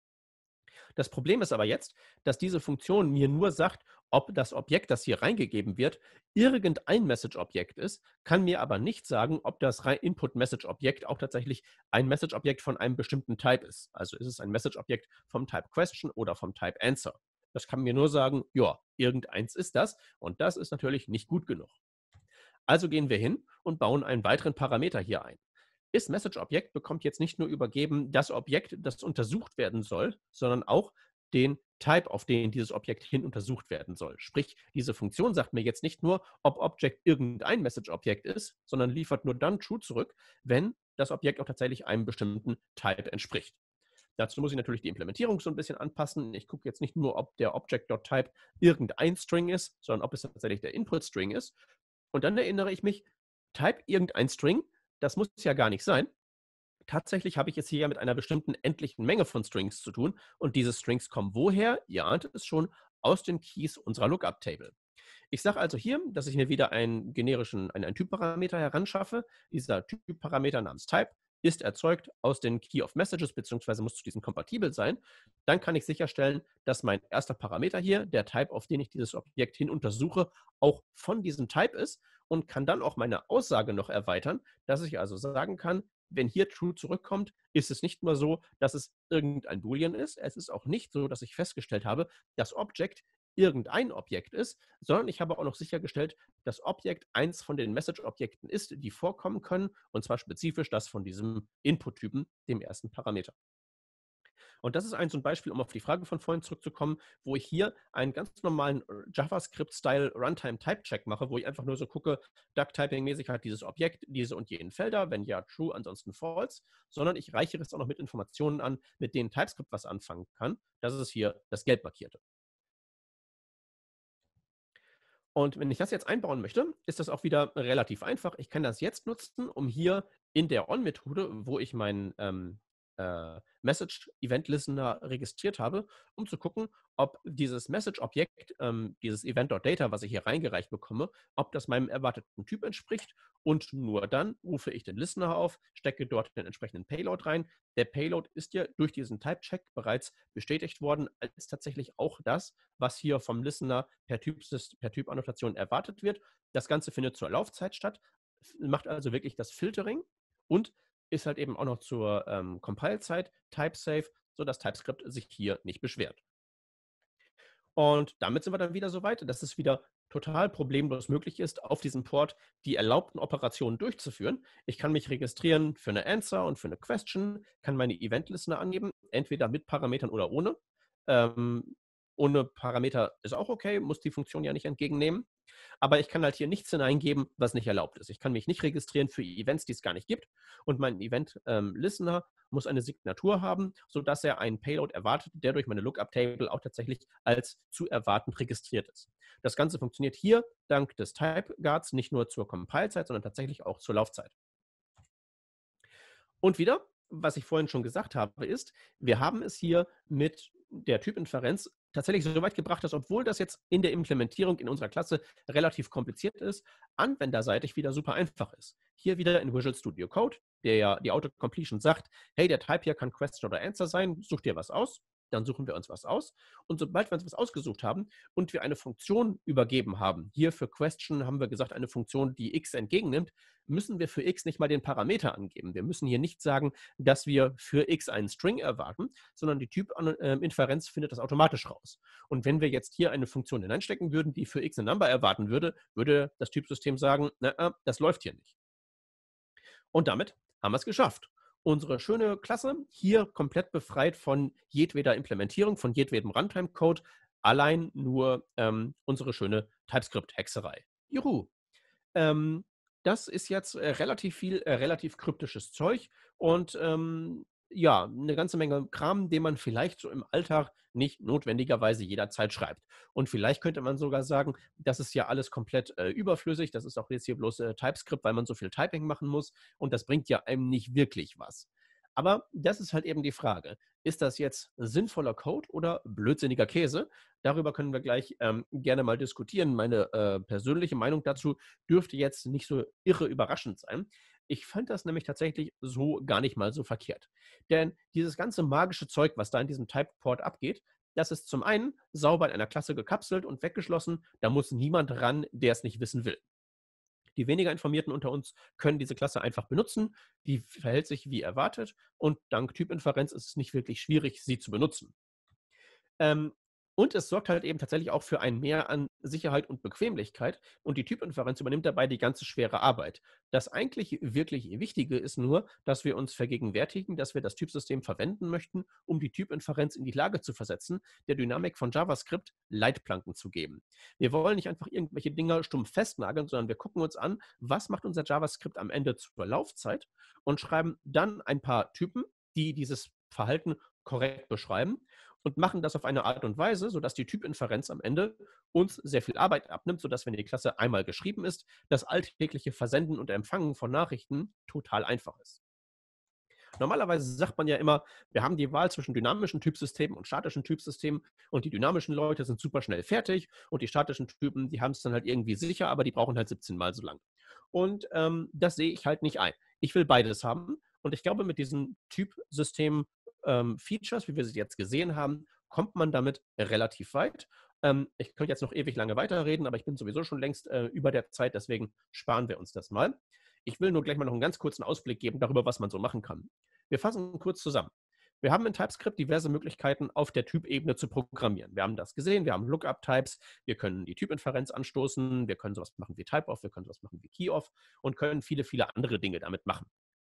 Das Problem ist aber jetzt, dass diese Funktion mir nur sagt, ob das Objekt, das hier reingegeben wird, irgendein Message-Objekt ist, kann mir aber nicht sagen, ob das Input-Message-Objekt auch tatsächlich ein Message-Objekt von einem bestimmten Type ist. Also ist es ein Message-Objekt vom Type Question oder vom Type Answer. Das kann mir nur sagen, ja, irgendeins ist das und das ist natürlich nicht gut genug. Also gehen wir hin und bauen einen weiteren Parameter hier ein. Ist Message-Objekt bekommt jetzt nicht nur übergeben das Objekt, das untersucht werden soll, sondern auch den Type, auf den dieses Objekt hin untersucht werden soll. Sprich, diese Funktion sagt mir jetzt nicht nur, ob Object irgendein Message-Objekt ist, sondern liefert nur dann True zurück, wenn das Objekt auch tatsächlich einem bestimmten Type entspricht. Dazu muss ich natürlich die Implementierung so ein bisschen anpassen. Ich gucke jetzt nicht nur, ob der Object.type irgendein String ist, sondern ob es tatsächlich der Input-String ist. Und dann erinnere ich mich, Type irgendein String, das muss ja gar nicht sein. Tatsächlich habe ich es hier ja mit einer bestimmten endlichen Menge von Strings zu tun. Und diese Strings kommen woher? Ihr ahnt es schon, aus den Keys unserer Lookup-Table. Ich sage also hier, dass ich mir wieder einen generischen, einen, einen Typparameter heranschaffe. Dieser Typparameter namens Type ist erzeugt aus den Key of Messages, beziehungsweise muss zu diesen kompatibel sein. Dann kann ich sicherstellen, dass mein erster Parameter hier, der Type, auf den ich dieses Objekt hin untersuche, auch von diesem Type ist und kann dann auch meine Aussage noch erweitern, dass ich also sagen kann, wenn hier True zurückkommt, ist es nicht nur so, dass es irgendein Boolean ist. Es ist auch nicht so, dass ich festgestellt habe, dass Object irgendein Objekt ist, sondern ich habe auch noch sichergestellt, dass Objekt eins von den Message-Objekten ist, die vorkommen können, und zwar spezifisch das von diesem Input-Typen, dem ersten Parameter. Und das ist ein so ein Beispiel, um auf die Frage von vorhin zurückzukommen, wo ich hier einen ganz normalen JavaScript-Style Runtime-Type-Check mache, wo ich einfach nur so gucke, Duck-Typing-mäßig hat dieses Objekt diese und jenen Felder, wenn ja, true, ansonsten false, sondern ich reichere es auch noch mit Informationen an, mit denen TypeScript was anfangen kann. Das ist hier das gelb markierte. Und wenn ich das jetzt einbauen möchte, ist das auch wieder relativ einfach. Ich kann das jetzt nutzen, um hier in der On-Methode, wo ich meinen ähm, äh, Message-Event-Listener registriert habe, um zu gucken, ob dieses Message-Objekt, ähm, dieses Event.data, was ich hier reingereicht bekomme, ob das meinem erwarteten Typ entspricht. Und nur dann rufe ich den Listener auf, stecke dort den entsprechenden Payload rein. Der Payload ist ja durch diesen Type-Check bereits bestätigt worden als tatsächlich auch das, was hier vom Listener per, Typsys- per Typannotation erwartet wird. Das Ganze findet zur Laufzeit statt, macht also wirklich das Filtering und ist halt eben auch noch zur ähm, Compile-Zeit type-safe, sodass TypeScript sich hier nicht beschwert. Und damit sind wir dann wieder so weit, dass es wieder total problemlos möglich ist, auf diesem Port die erlaubten Operationen durchzuführen. Ich kann mich registrieren für eine Answer und für eine Question, kann meine Event-Listener angeben, entweder mit Parametern oder ohne. Ähm, ohne Parameter ist auch okay, muss die Funktion ja nicht entgegennehmen. Aber ich kann halt hier nichts hineingeben, was nicht erlaubt ist. Ich kann mich nicht registrieren für Events, die es gar nicht gibt. Und mein Event-Listener muss eine Signatur haben, sodass er einen Payload erwartet, der durch meine Lookup-Table auch tatsächlich als zu erwartend registriert ist. Das Ganze funktioniert hier dank des Type-Guards nicht nur zur Compile-Zeit, sondern tatsächlich auch zur Laufzeit. Und wieder, was ich vorhin schon gesagt habe, ist, wir haben es hier mit der Typinferenz tatsächlich so weit gebracht, dass, obwohl das jetzt in der Implementierung in unserer Klasse relativ kompliziert ist, anwenderseitig wieder super einfach ist. Hier wieder in Visual Studio Code, der ja die Autocompletion sagt, hey, der Type hier kann Question oder Answer sein, such dir was aus. Dann suchen wir uns was aus. Und sobald wir uns was ausgesucht haben und wir eine Funktion übergeben haben, hier für Question haben wir gesagt, eine Funktion, die x entgegennimmt, müssen wir für x nicht mal den Parameter angeben. Wir müssen hier nicht sagen, dass wir für x einen String erwarten, sondern die Typinferenz findet das automatisch raus. Und wenn wir jetzt hier eine Funktion hineinstecken würden, die für x eine Number erwarten würde, würde das Typsystem sagen, na, das läuft hier nicht. Und damit haben wir es geschafft. Unsere schöne Klasse, hier komplett befreit von jedweder Implementierung, von jedwedem Runtime-Code, allein nur ähm, unsere schöne TypeScript-Hexerei. Juhu! Ähm, das ist jetzt äh, relativ viel, äh, relativ kryptisches Zeug und ähm, ja, eine ganze Menge Kram, den man vielleicht so im Alltag nicht notwendigerweise jederzeit schreibt. Und vielleicht könnte man sogar sagen, das ist ja alles komplett äh, überflüssig, das ist auch jetzt hier bloß äh, TypeScript, weil man so viel Typing machen muss und das bringt ja einem nicht wirklich was. Aber das ist halt eben die Frage. Ist das jetzt sinnvoller Code oder blödsinniger Käse? Darüber können wir gleich ähm, gerne mal diskutieren. Meine äh, persönliche Meinung dazu dürfte jetzt nicht so irre überraschend sein. Ich fand das nämlich tatsächlich so gar nicht mal so verkehrt. Denn dieses ganze magische Zeug, was da in diesem Typeport abgeht, das ist zum einen sauber in einer Klasse gekapselt und weggeschlossen. Da muss niemand ran, der es nicht wissen will. Die weniger Informierten unter uns können diese Klasse einfach benutzen. Die verhält sich wie erwartet und dank Typinferenz ist es nicht wirklich schwierig, sie zu benutzen. Ähm, und es sorgt halt eben tatsächlich auch für ein Mehr an Sicherheit und Bequemlichkeit und die Typinferenz übernimmt dabei die ganze schwere Arbeit. Das eigentlich wirklich Wichtige ist nur, dass wir uns vergegenwärtigen, dass wir das Typsystem verwenden möchten, um die Typinferenz in die Lage zu versetzen, der Dynamik von JavaScript Leitplanken zu geben. Wir wollen nicht einfach irgendwelche Dinger stumpf festnageln, sondern wir gucken uns an, was macht unser JavaScript am Ende zur Laufzeit und schreiben dann ein paar Typen, die dieses Verhalten korrekt beschreiben und machen das auf eine Art und Weise, sodass die Typinferenz am Ende uns sehr viel Arbeit abnimmt, sodass, wenn die Klasse einmal geschrieben ist, das alltägliche Versenden und Empfangen von Nachrichten total einfach ist. Normalerweise sagt man ja immer, wir haben die Wahl zwischen dynamischen Typsystemen und statischen Typsystemen und die dynamischen Leute sind super schnell fertig und die statischen Typen, die haben es dann halt irgendwie sicher, aber die brauchen halt siebzehn Mal so lang. Und ähm, das sehe ich halt nicht ein. Ich will beides haben und ich glaube, mit diesen Typsystemen ähm, Features, wie wir sie jetzt gesehen haben, kommt man damit relativ weit. Ähm, ich könnte jetzt noch ewig lange weiterreden, aber ich bin sowieso schon längst äh, über der Zeit, deswegen sparen wir uns das mal. Ich will nur gleich mal noch einen ganz kurzen Ausblick geben darüber, was man so machen kann. Wir fassen kurz zusammen. Wir haben in TypeScript diverse Möglichkeiten, auf der Typebene zu programmieren. Wir haben das gesehen, wir haben Lookup-Types, wir können die Typinferenz anstoßen, wir können sowas machen wie Type-Off, wir können sowas machen wie Key-Off und können viele, viele andere Dinge damit machen.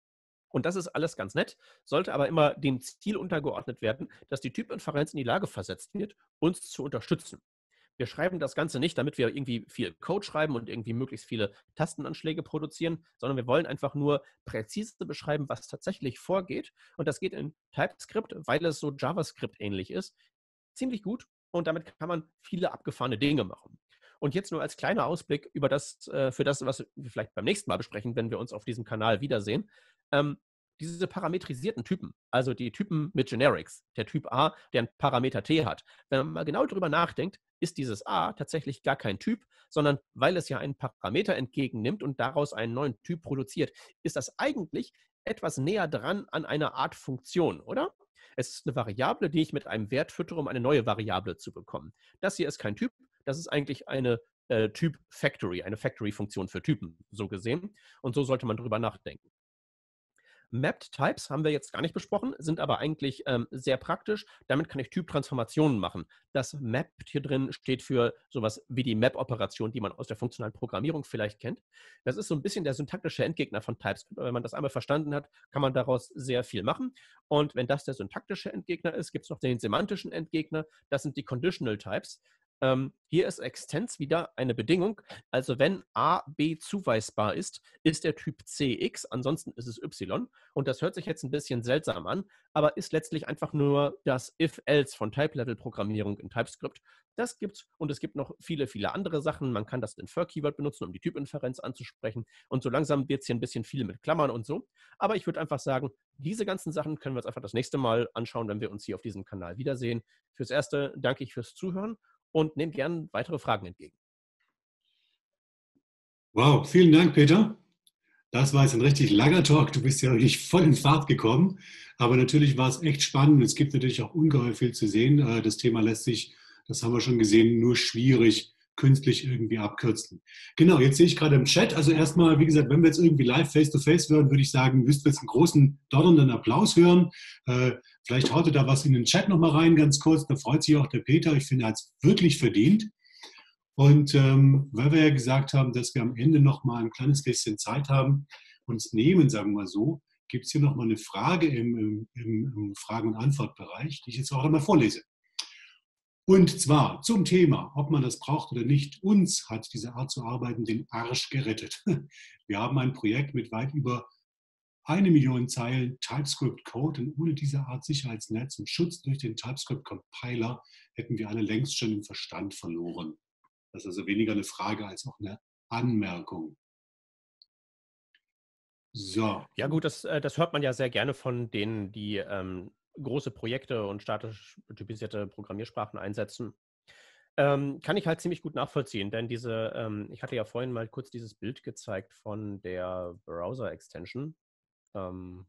Und das ist alles ganz nett, sollte aber immer dem Ziel untergeordnet werden, dass die Typinferenz in die Lage versetzt wird, uns zu unterstützen. Wir schreiben das Ganze nicht, damit wir irgendwie viel Code schreiben und irgendwie möglichst viele Tastenanschläge produzieren, sondern wir wollen einfach nur präzise beschreiben, was tatsächlich vorgeht. Und das geht in TypeScript, weil es so JavaScript-ähnlich ist, ziemlich gut. Und damit kann man viele abgefahrene Dinge machen. Und jetzt nur als kleiner Ausblick über das, äh, für das, was wir vielleicht beim nächsten Mal besprechen, wenn wir uns auf diesem Kanal wiedersehen. Ähm, diese parametrisierten Typen, also die Typen mit Generics, der Typ A, der einen Parameter T hat. Wenn man mal genau darüber nachdenkt, ist dieses A tatsächlich gar kein Typ, sondern weil es ja einen Parameter entgegennimmt und daraus einen neuen Typ produziert, ist das eigentlich etwas näher dran an einer Art Funktion, oder? Es ist eine Variable, die ich mit einem Wert füttere, um eine neue Variable zu bekommen. Das hier ist kein Typ, das ist eigentlich eine äh, Typ-Factory, eine Factory-Funktion für Typen, so gesehen. Und so sollte man drüber nachdenken. Mapped Types haben wir jetzt gar nicht besprochen, sind aber eigentlich ähm, sehr praktisch. Damit kann ich Typtransformationen machen. Das Mapped hier drin steht für sowas wie die Map-Operation, die man aus der funktionalen Programmierung vielleicht kennt. Das ist so ein bisschen der syntaktische Endgegner von TypeScript. Aber wenn man das einmal verstanden hat, kann man daraus sehr viel machen. Und wenn das der syntaktische Endgegner ist, gibt es noch den semantischen Endgegner. Das sind die Conditional Types. Ähm, hier ist Extends wieder eine Bedingung. Also wenn A B zuweisbar ist, ist der Typ C X, ansonsten ist es Y. Und das hört sich jetzt ein bisschen seltsam an, aber ist letztlich einfach nur das If-Else von Type-Level-Programmierung in TypeScript. Das gibt's und es gibt noch viele, viele andere Sachen. Man kann das Infer-Keyword benutzen, um die Typinferenz anzusprechen. Und so langsam wird es hier ein bisschen viel mit Klammern und so. Aber ich würde einfach sagen, diese ganzen Sachen können wir uns einfach das nächste Mal anschauen, wenn wir uns hier auf diesem Kanal wiedersehen. Fürs Erste danke ich fürs Zuhören und nehmt gerne weitere Fragen entgegen. Wow, vielen Dank, Peter. Das war jetzt ein richtig langer Talk. Du bist ja wirklich voll in Fahrt gekommen. Aber natürlich war es echt spannend. Es gibt natürlich auch ungeheuer viel zu sehen. Das Thema lässt sich, das haben wir schon gesehen, nur schwierig künstlich irgendwie abkürzen. Genau, jetzt sehe ich gerade im Chat. Also erstmal, wie gesagt, wenn wir jetzt irgendwie live face-to-face hören, würde ich sagen, müssten wir jetzt einen großen, donnernden Applaus hören. Vielleicht haut ihr da was in den Chat nochmal rein, ganz kurz. Da freut sich auch der Peter. Ich finde, er hat es wirklich verdient. Und ähm, weil wir ja gesagt haben, dass wir am Ende noch mal ein kleines bisschen Zeit haben, uns nehmen, sagen wir mal so, gibt es hier noch mal eine Frage im, im, im Fragen- und Antwortbereich, die ich jetzt auch einmal vorlese. Und zwar zum Thema, ob man das braucht oder nicht. Uns hat diese Art zu arbeiten den Arsch gerettet. Wir haben ein Projekt mit weit über eine Million Zeilen TypeScript-Code und ohne diese Art Sicherheitsnetz und Schutz durch den TypeScript-Compiler hätten wir alle längst schon den Verstand verloren. Das ist also weniger eine Frage als auch eine Anmerkung. So. Ja gut, das, das hört man ja sehr gerne von denen, die ähm, große Projekte und statisch typisierte Programmiersprachen einsetzen. Ähm, kann ich halt ziemlich gut nachvollziehen, denn diese, ähm, ich hatte ja vorhin mal kurz dieses Bild gezeigt von der Browser-Extension. Ähm,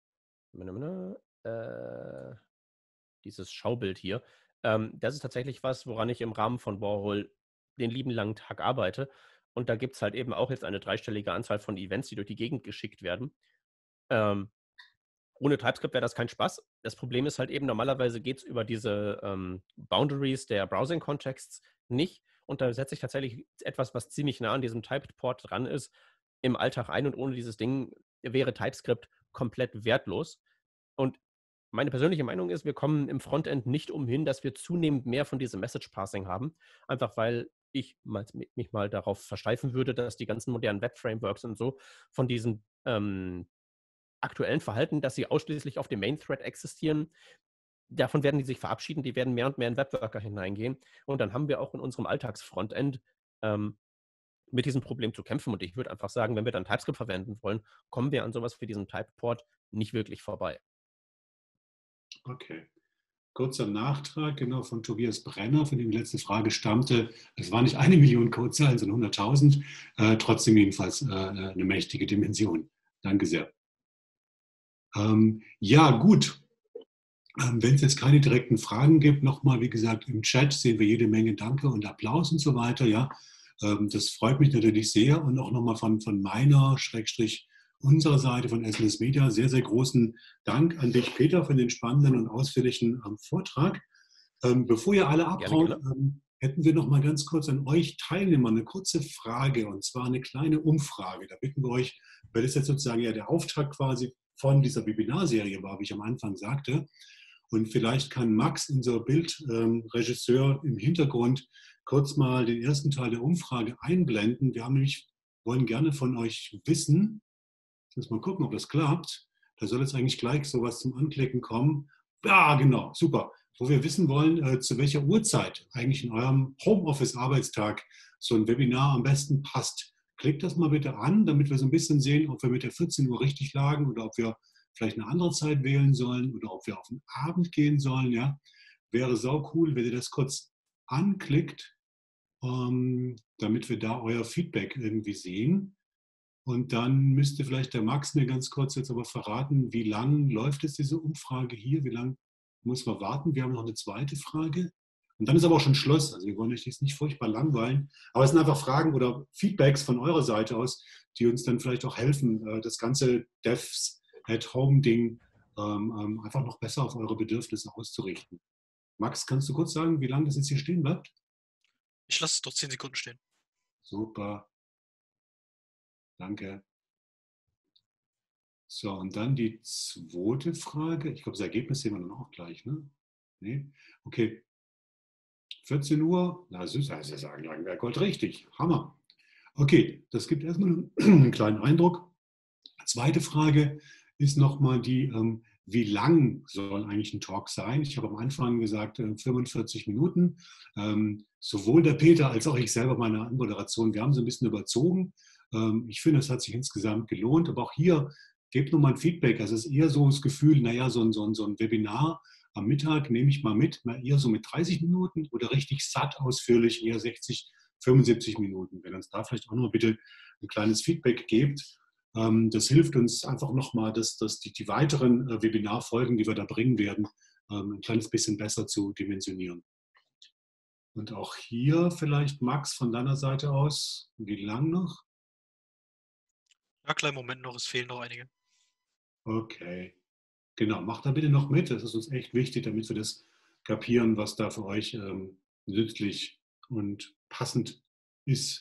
äh, dieses Schaubild hier. Ähm, das ist tatsächlich was, woran ich im Rahmen von Warhol den lieben langen Tag arbeite. Und da gibt es halt eben auch jetzt eine dreistellige Anzahl von Events, die durch die Gegend geschickt werden. Ähm, ohne TypeScript wäre das kein Spaß. Das Problem ist halt eben, normalerweise geht es über diese ähm, Boundaries der Browsing-Contexts nicht. Und da setze ich tatsächlich etwas, was ziemlich nah an diesem Typed-Port dran ist, im Alltag ein. Und ohne dieses Ding wäre TypeScript komplett wertlos. Und meine persönliche Meinung ist, wir kommen im Frontend nicht umhin, dass wir zunehmend mehr von diesem Message-Passing haben. Einfach weil ich mal, mich mal darauf versteifen würde, dass die ganzen modernen Web-Frameworks und so von diesen ähm, aktuellen Verhalten, dass sie ausschließlich auf dem Main-Thread existieren, davon werden die sich verabschieden, die werden mehr und mehr in Webworker hineingehen. Und dann haben wir auch in unserem Alltagsfrontend ähm, mit diesem Problem zu kämpfen. Und ich würde einfach sagen, wenn wir dann TypeScript verwenden wollen, kommen wir an sowas wie diesen Typeport nicht wirklich vorbei. Okay. Kurzer Nachtrag, genau, von Tobias Brenner, von dem die letzte Frage stammte. Es waren nicht eine Million Codezeilen, sondern hunderttausend. Äh, trotzdem jedenfalls äh, eine mächtige Dimension. Danke sehr. Ähm, ja, gut. Ähm, wenn es jetzt keine direkten Fragen gibt, nochmal, wie gesagt, im Chat sehen wir jede Menge Danke und Applaus und so weiter. Ja, ähm, das freut mich natürlich sehr. Und auch nochmal von, von meiner, Schrägstrich, unserer Seite von S M S Media sehr, sehr großen Dank an dich, Peter, für den spannenden und ausführlichen ähm, Vortrag. Ähm, bevor ihr alle abhaut, ähm, hätten wir noch mal ganz kurz an euch Teilnehmer eine kurze Frage, und zwar eine kleine Umfrage. Da bitten wir euch, weil das jetzt sozusagen ja der Auftakt quasi von dieser Webinarserie war, wie ich am Anfang sagte. Und vielleicht kann Max, unser Bildregisseur, ähm, im Hintergrund kurz mal den ersten Teil der Umfrage einblenden. Wir haben nämlich, wollen gerne von euch wissen, ich muss mal gucken, ob das klappt. Da soll jetzt eigentlich gleich sowas zum Anklicken kommen. Ja, genau, super. Wo wir wissen wollen, äh, zu welcher Uhrzeit eigentlich in eurem Homeoffice-Arbeitstag so ein Webinar am besten passt. Klickt das mal bitte an, damit wir so ein bisschen sehen, ob wir mit der vierzehn Uhr richtig lagen oder ob wir vielleicht eine andere Zeit wählen sollen oder ob wir auf den Abend gehen sollen. Ja, wäre sau cool, wenn ihr das kurz anklickt, ähm, damit wir da euer Feedback irgendwie sehen. Und dann müsste vielleicht der Max mir ganz kurz jetzt aber verraten, wie lang läuft es, diese Umfrage hier? Wie lange muss man warten? Wir haben noch eine zweite Frage. Und dann ist aber auch schon Schluss. Also wir wollen euch jetzt nicht furchtbar langweilen. Aber es sind einfach Fragen oder Feedbacks von eurer Seite aus, die uns dann vielleicht auch helfen, das ganze Devs, At-Home-Ding ähm, ähm, einfach noch besser auf eure Bedürfnisse auszurichten. Max, kannst du kurz sagen, wie lange das jetzt hier stehen bleibt? Ich lasse es doch zehn Sekunden stehen. Super. Danke. So, und dann die zweite Frage. Ich glaube, das Ergebnis sehen wir dann auch gleich, ne? Nee? Okay. vierzehn Uhr. Na, süß, das ist ja Langwerk Gold richtig. Hammer. Okay, das gibt erstmal einen kleinen Eindruck. Zweite Frage ist nochmal die, ähm, wie lang soll eigentlich ein Talk sein? Ich habe am Anfang gesagt, äh, fünfundvierzig Minuten. Ähm, sowohl der Peter als auch ich selber bei meiner Anmoderation, wir haben so ein bisschen überzogen. Ähm, ich finde, es hat sich insgesamt gelohnt, aber auch hier gebt nochmal ein Feedback. Also es ist eher so das Gefühl, naja, so ein, so ein, so ein Webinar am Mittag nehme ich mal mit, mal eher so mit dreißig Minuten oder richtig satt ausführlich, eher sechzig, fünfundsiebzig Minuten. Wenn uns da vielleicht auch noch bitte ein kleines Feedback gebt. Das hilft uns einfach nochmal, dass, dass die, die weiteren Webinarfolgen, die wir da bringen werden, ein kleines bisschen besser zu dimensionieren. Und auch hier vielleicht, Max, von deiner Seite aus, wie lang noch? Ja, kleinen Moment noch, es fehlen noch einige. Okay, genau, macht da bitte noch mit. Das ist uns echt wichtig, damit wir das kapieren, was da für euch ähm, nützlich und passend ist.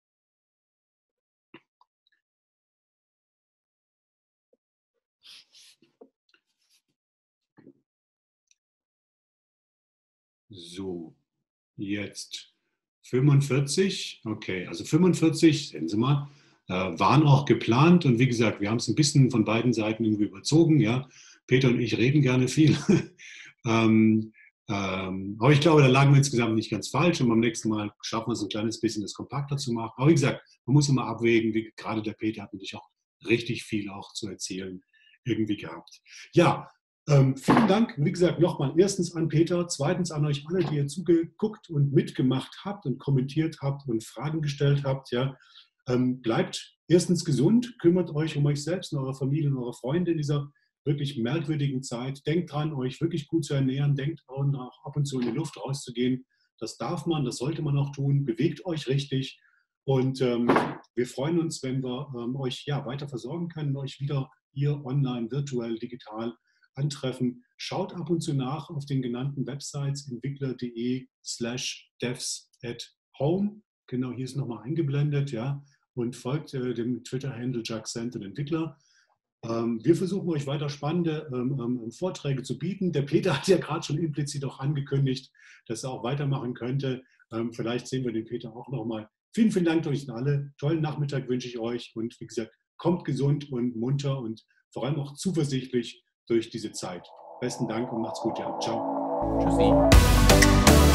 So, jetzt fünfundvierzig. Okay, also fünfundvierzig, sehen Sie mal, äh, waren auch geplant. Und wie gesagt, wir haben es ein bisschen von beiden Seiten irgendwie überzogen. Ja, Peter und ich reden gerne viel. ähm, ähm, aber ich glaube, da lagen wir insgesamt nicht ganz falsch. Und beim nächsten Mal schaffen wir es ein kleines bisschen, das kompakter zu machen. Aber wie gesagt, man muss immer abwägen. Wie, gerade der Peter hat natürlich auch richtig viel auch zu erzählen irgendwie gehabt. Ja, Ähm, vielen Dank, wie gesagt, nochmal erstens an Peter, zweitens an euch alle, die ihr zugeguckt und mitgemacht habt und kommentiert habt und Fragen gestellt habt. Ja. Ähm, bleibt erstens gesund, kümmert euch um euch selbst und eure Familie und eure Freunde in dieser wirklich merkwürdigen Zeit. Denkt dran, euch wirklich gut zu ernähren, denkt daran, ab und zu in die Luft rauszugehen. Das darf man, das sollte man auch tun. Bewegt euch richtig und ähm, wir freuen uns, wenn wir ähm, euch ja, weiter versorgen können, euch wieder hier online, virtuell, digital antreffen. Schaut ab und zu nach auf den genannten Websites entwickler.de slash devs at home. Genau, hier ist nochmal eingeblendet, ja, und folgt äh, dem Twitter-Handle Jackcent und Entwickler. Ähm, wir versuchen euch weiter spannende ähm, ähm, Vorträge zu bieten. Der Peter hat ja gerade schon implizit auch angekündigt, dass er auch weitermachen könnte. Ähm, vielleicht sehen wir den Peter auch nochmal. Vielen, vielen Dank euch alle. Tollen Nachmittag wünsche ich euch und wie gesagt, kommt gesund und munter und vor allem auch zuversichtlich durch diese Zeit. Besten Dank und macht's gut, ja. Ciao. Tschüssi.